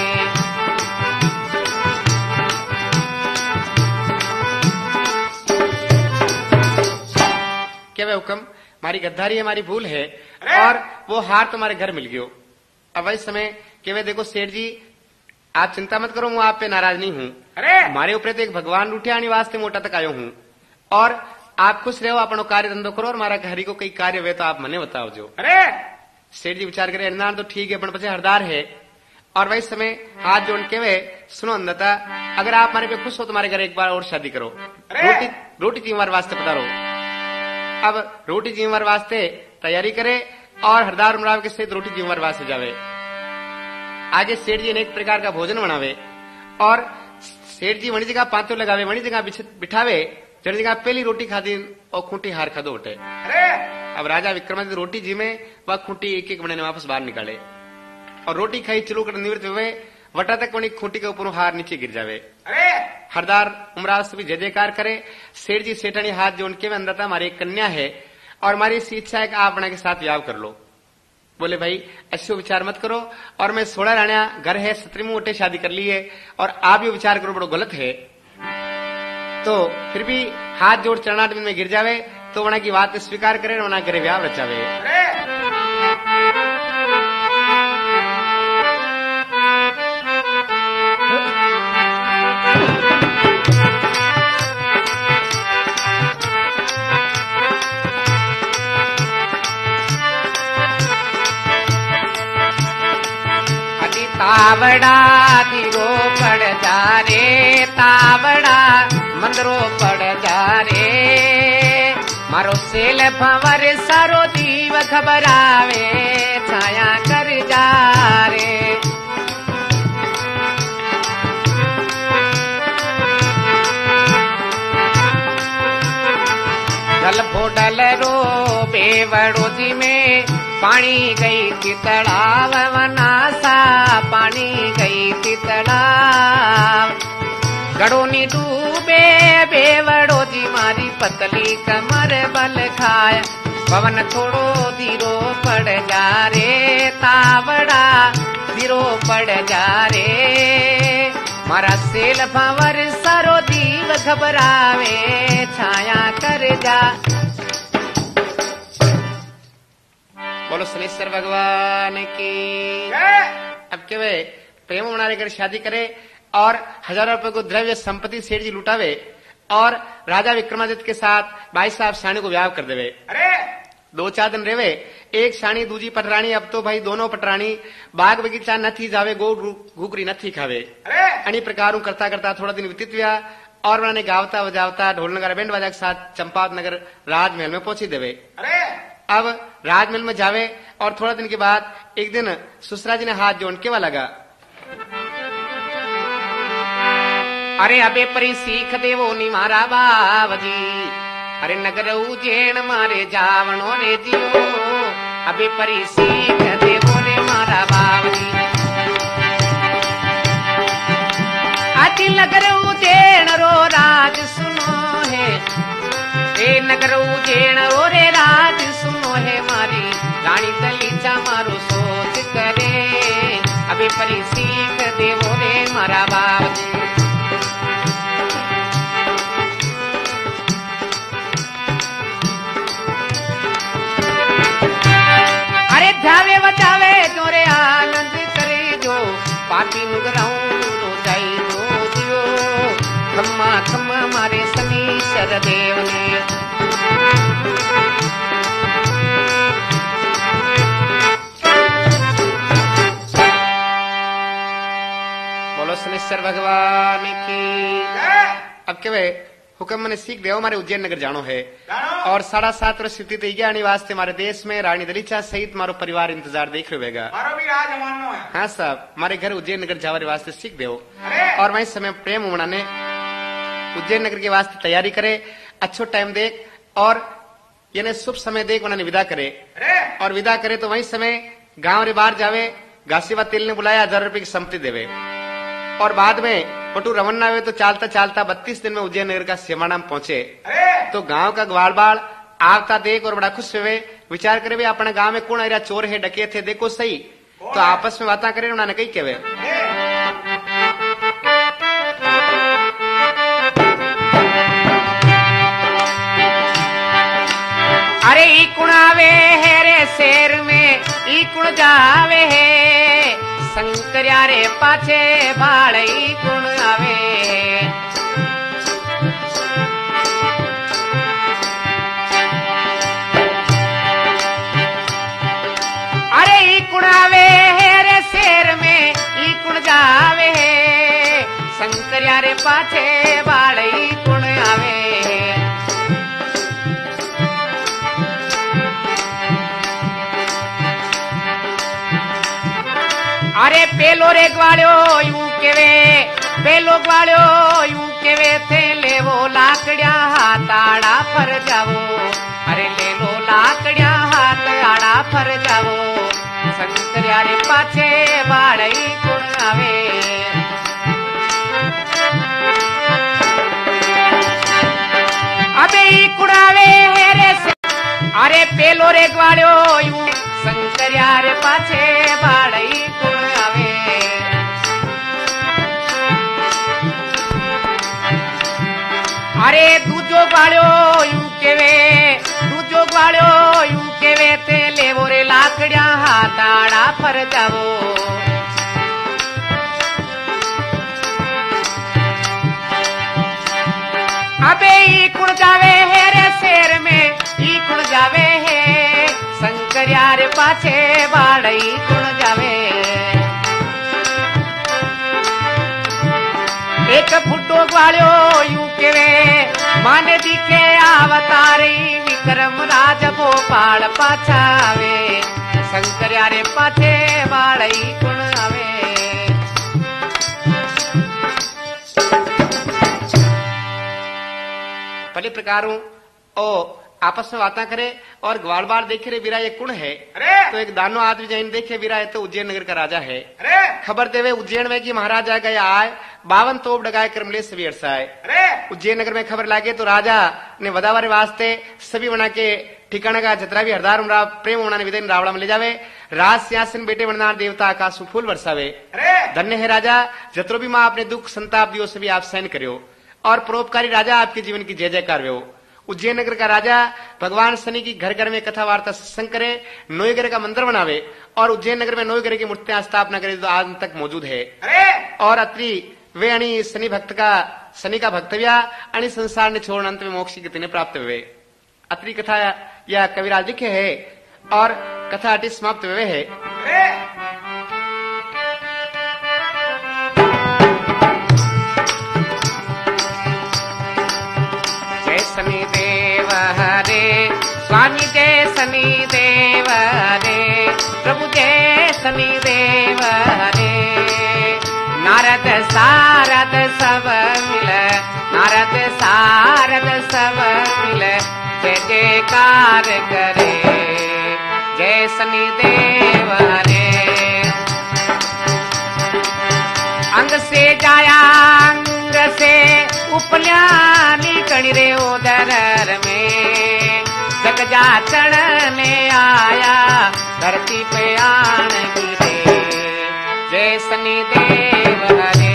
क्या वे हुक्म हमारी गद्दारी हमारी भूल है और वो हार तुम्हारे घर मिल गयो अब वही समय कि वे देखो सेठ जी आप चिंता मत करो मैं आप पे नाराज नहीं हूँ अरे हमारे ऊपर तो एक भगवान रूठे आने वास्ते मोटा तक आयो हूँ और आप खुश रहो अपनो कार्य धंधो करो और हमारा घरी को कई कार्य हुए तो आप मने बताओ जो अरे सेठ जी विचार करे हरदार तो ठीक है पर पचे हरदार है और वही समय हाथ जोड़ के वे सुनो अंदता अगर आप हमारे पे खुश हो तुम्हारे घर एक बार और शादी करो रोटी तीन वास्ते पधारो अब रोटी जीवर वास्ते तैयारी करे और हरदार उमराव के सहित रोटी जीवर वास्ते जावे आगे सेठ जी अनेक प्रकार का भोजन बनावे और सेठ जी वणी जगह पांचों लगावे वणी जगह बिठावे जड़ी जगह पहली रोटी खादी और खूंटी हार खादो उठे अब राजा विक्रमादित्य रोटी जी में वह खूंटी एक एक बने वापस बाहर निकाले और रोटी खाई चलो कर निवृत्त हुए वटा तक वणी खूंटी के ऊपर हार नीचे गिर जावे हरदार उमराव से भी जय जयकार करे सेठ जी सेठानी हाथ जोड़ के अंदर था हमारी एक कन्या है और हमारी इसी इच्छा है कि आप बना के साथ विवाह कर लो बोले भाई ऐसे विचार मत करो और मैं 16 राणा घर है 17 मोटे शादी कर ली है और आप ये विचार करो बड़ो गलत है तो फिर भी हाथ जोड़ चरणार्थ में गिर जावे तो वना की बात स्वीकार करे वना करे विवाह रचावे तावड़ा धीरो पड़ जा रे, तावड़ा मंदरो पड़ जा रे। मारो सेल भंवर सारो दीव घबरावे, छाया कर जा रे। डल फोडल रो बेवड़ो जी में पानी गई थी तड़ाव, वनासा पानी गई थी तड़ाव। गड़ोनी डूबे बेवड़ो जी मारी पतली कमर बल खाया, पवन थोड़ो धीरो पड़ जा रे, तावड़ा धीरो पड़ जा रे। मारा सेल भंवर सारो दीव घबरावे, छाया कर जा। बोलो शनेश्वर भगवान की। अब के वे प्रेम मना लेकर शादी करे और हजारों रुपए को द्रव्य संपत्ति सेठ जी लुटावे और राजा विक्रमादित्य के साथ भाई साहब साणी को ब्याह कर देवे। अरे 2-4 दिन रेवे, एक साणी दूजी पटराणी। अब तो भाई दोनों पटराणी बाग बगीचा नथी जावे, गो घुकरी नथी खावे। अनी प्रकार करता करता थोड़ा दिन व्यतीत हुआ और उन्होंने गावता बजावता ढोल नगर बैंड बाजा के साथ चंपावत नगर राजमहल में पहुंची देवे। अब राजमहल में जावे और थोड़ा दिन के बाद एक दिन सुसरा जी ने हाथ जोड़ के लगा, अरे अबे परी सीख देवो नी मारा बावजी, अरे नगर उजेण मारे जावणो रे जियो। अबे परी सीख देवो रे मारा बावजी, आती नगर उजेण रो राज सुनो है, ए नगर उजेण रो रे राज सुनो है। मारी रानी दलीचा मारो सोच करे, अबे परी सीख देवो रे मारा बावजी। अरे ध्यावे बचावे जोरे आनंद करे जो, पापी नुगराऊं नो जाई जो दियो। खम्मा खम्मा मारे शनीश्वर देव ने, बोलो शनेश्वर भगवान की। अब के वे हुक्म मैंने सीख देव हमारे उज्जैन नगर जानो है और 7.5 वर्ष स्थिति तय आने वास्ते हमारे देश में रानी दलीचा सहित मारो परिवार इंतजार देख रहे होगा। हाँ साहब, हमारे घर उज्जैन नगर जाने वास्ते सीख देव और वही समय प्रेम मनाने उज्जैन नगर के वास्ते तैयारी करे। अच्छो टाइम देख और यानी शुभ समय देख उन्होंने विदा करे और विदा करे तो वही समय गांव रे बाहर जावे। घासीबा तेल ने बुलाया, 1000 रुपए की संपत्ति देवे और बाद में पटू रवाना हुए तो चालता चालता 32 दिन में उज्जैन नगर का सिमाना में पहुंचे। तो गांव का ग्वाल बाल आवता देख और बड़ा खुश हुए, विचार करे अपने गांव में कौन आ चोर है डके थे देखो सही। तो आपस में बातें करे, उन्होंने कही कहवे, अरे ई कुण आवे है रे शेर में, ई कुण जावे है शंकर्या रे पाछे बाड़, ई कुण आवे। अरे ई कुण आवे है रे शेर में, ई कुण जावे है शंकर्या रे पाछे बाड़, ई कुण आवे। अरे पेलो रे ग्वाल्यो यूं केवे, पेलो ग्वाल्यो यूं केवे थे लेवो लाकड़िया हाथ आड़ा फर जावो। अरे ले लो लाकड़िया हाथ आड़ा फर जावो, शंकर्या रे पाछे बाड़ई कुण आवे। अबे ई कुण आवे है रे, अरे पेलो रे ग्वाल्यो यूं शंकर्या रे पाछे बाड़ई कुण आवे। अरे दूजो ग्वाल्यो यूं केवे, दूजो ग्वाल्यो यूं केवे ते लेवो रे लाकड़िया हाथ आड़ा फर जावो। अबे ई कुण जावे है रे शेर में, ई कुण जावे है शंकर्या रे पाछे बाड़ई कुण जावे। पेलो ग्वालियो यूं केवे माने दिखे अवतारी विक्रम राज भोपाल पाछावे शंकर रे पाछे वाली गुण आवे। पहले प्रकारों ओ आपस में बातें करे और ग्वाल बार देखे रे वीरा ये कुण है। तो एक दानो आदमी जैन देखे वीरा है तो उज्जैन नगर का राजा है। खबर देवे उज्जैन में कि महाराजा गया आए 52 तोप डगाए क्रमले सभी अरसाए। उज्जैन नगर में खबर लागे तो राजा ने वदावारे वास्ते सभी बना के ठिकाना का जतरा भी हरदार उमरा प्रेम होना विदन रावड़ा में ले जावे। राज सिंहासन बेटे बननार देवता का सुफूल बरसावे। धन्य है राजा जतरो भी माँ अपने दुख संताप दियो सभी आप सहन करियो और परोपकारी राजा आपके जीवन की जय जयकार वे। उज्जैन नगर का राजा भगवान शनि की घर घर में कथा वार्ता सत्संग करे, नोयगर का मंदिर बनावे और उज्जैन नगर में नोयगर की मूर्तियां स्थापना करे जो आज तक मौजूद है। और अत्रि वे अणी शनि का भक्तव्या अणी संसार ने छोड़ अंत में मोक्ष की गति ने प्राप्त हुए। अत्रि कथा यह कविराज लिखे है और कथा अति समाप्त हुए है। शनि देव हरे स्वामी जय शनि देव हरे प्रभु जय शनि देव हरे। नारद सारद सब मिल नारद सारद सब मिल जय जयकार करे जय शनि देव हरे। अंग से जाया अंग से उपल्या निकड़ी रे उदर में जग जाचण में आया धरती पे आन गिरे जय शनि देव हरे।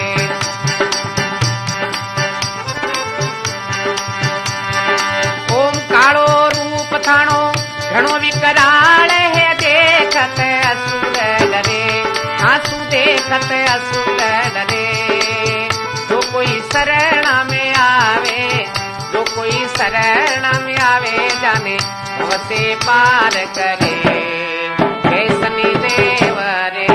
ओम कालो रूप थाणो घणो विकराल है देखत असुर डरे आंसू देखत असुर डरे। जो कोई शरण में आवे जो कोई शरण में आवे जाने भवते पार करे जय शनि देव रे।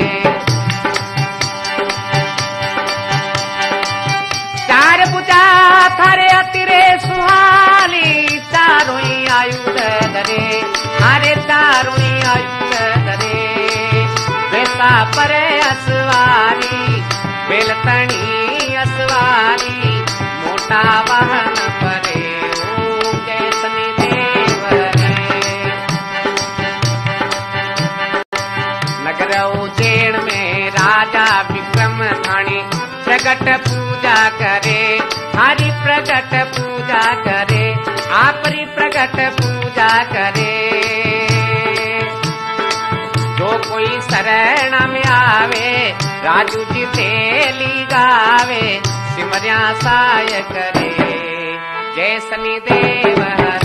चार भुजा थारे अतिरे सुहाली चारों ही आयुध धरे हारे चारों ही आयुध धरे। वैसा पर असवारी बेलतनी असवारी मोटा वाहन परे ओम जय शनि देव रे। नगर उज्जैन में राजा विक्रम थाने प्रगट पूजा करे हरि प्रगट पूजा करे आपरी प्रगट पूजा करे। जो कोई शरण में आवे राजू जी तेली गावे सिमरिया साय करे जय शनि देव हरे।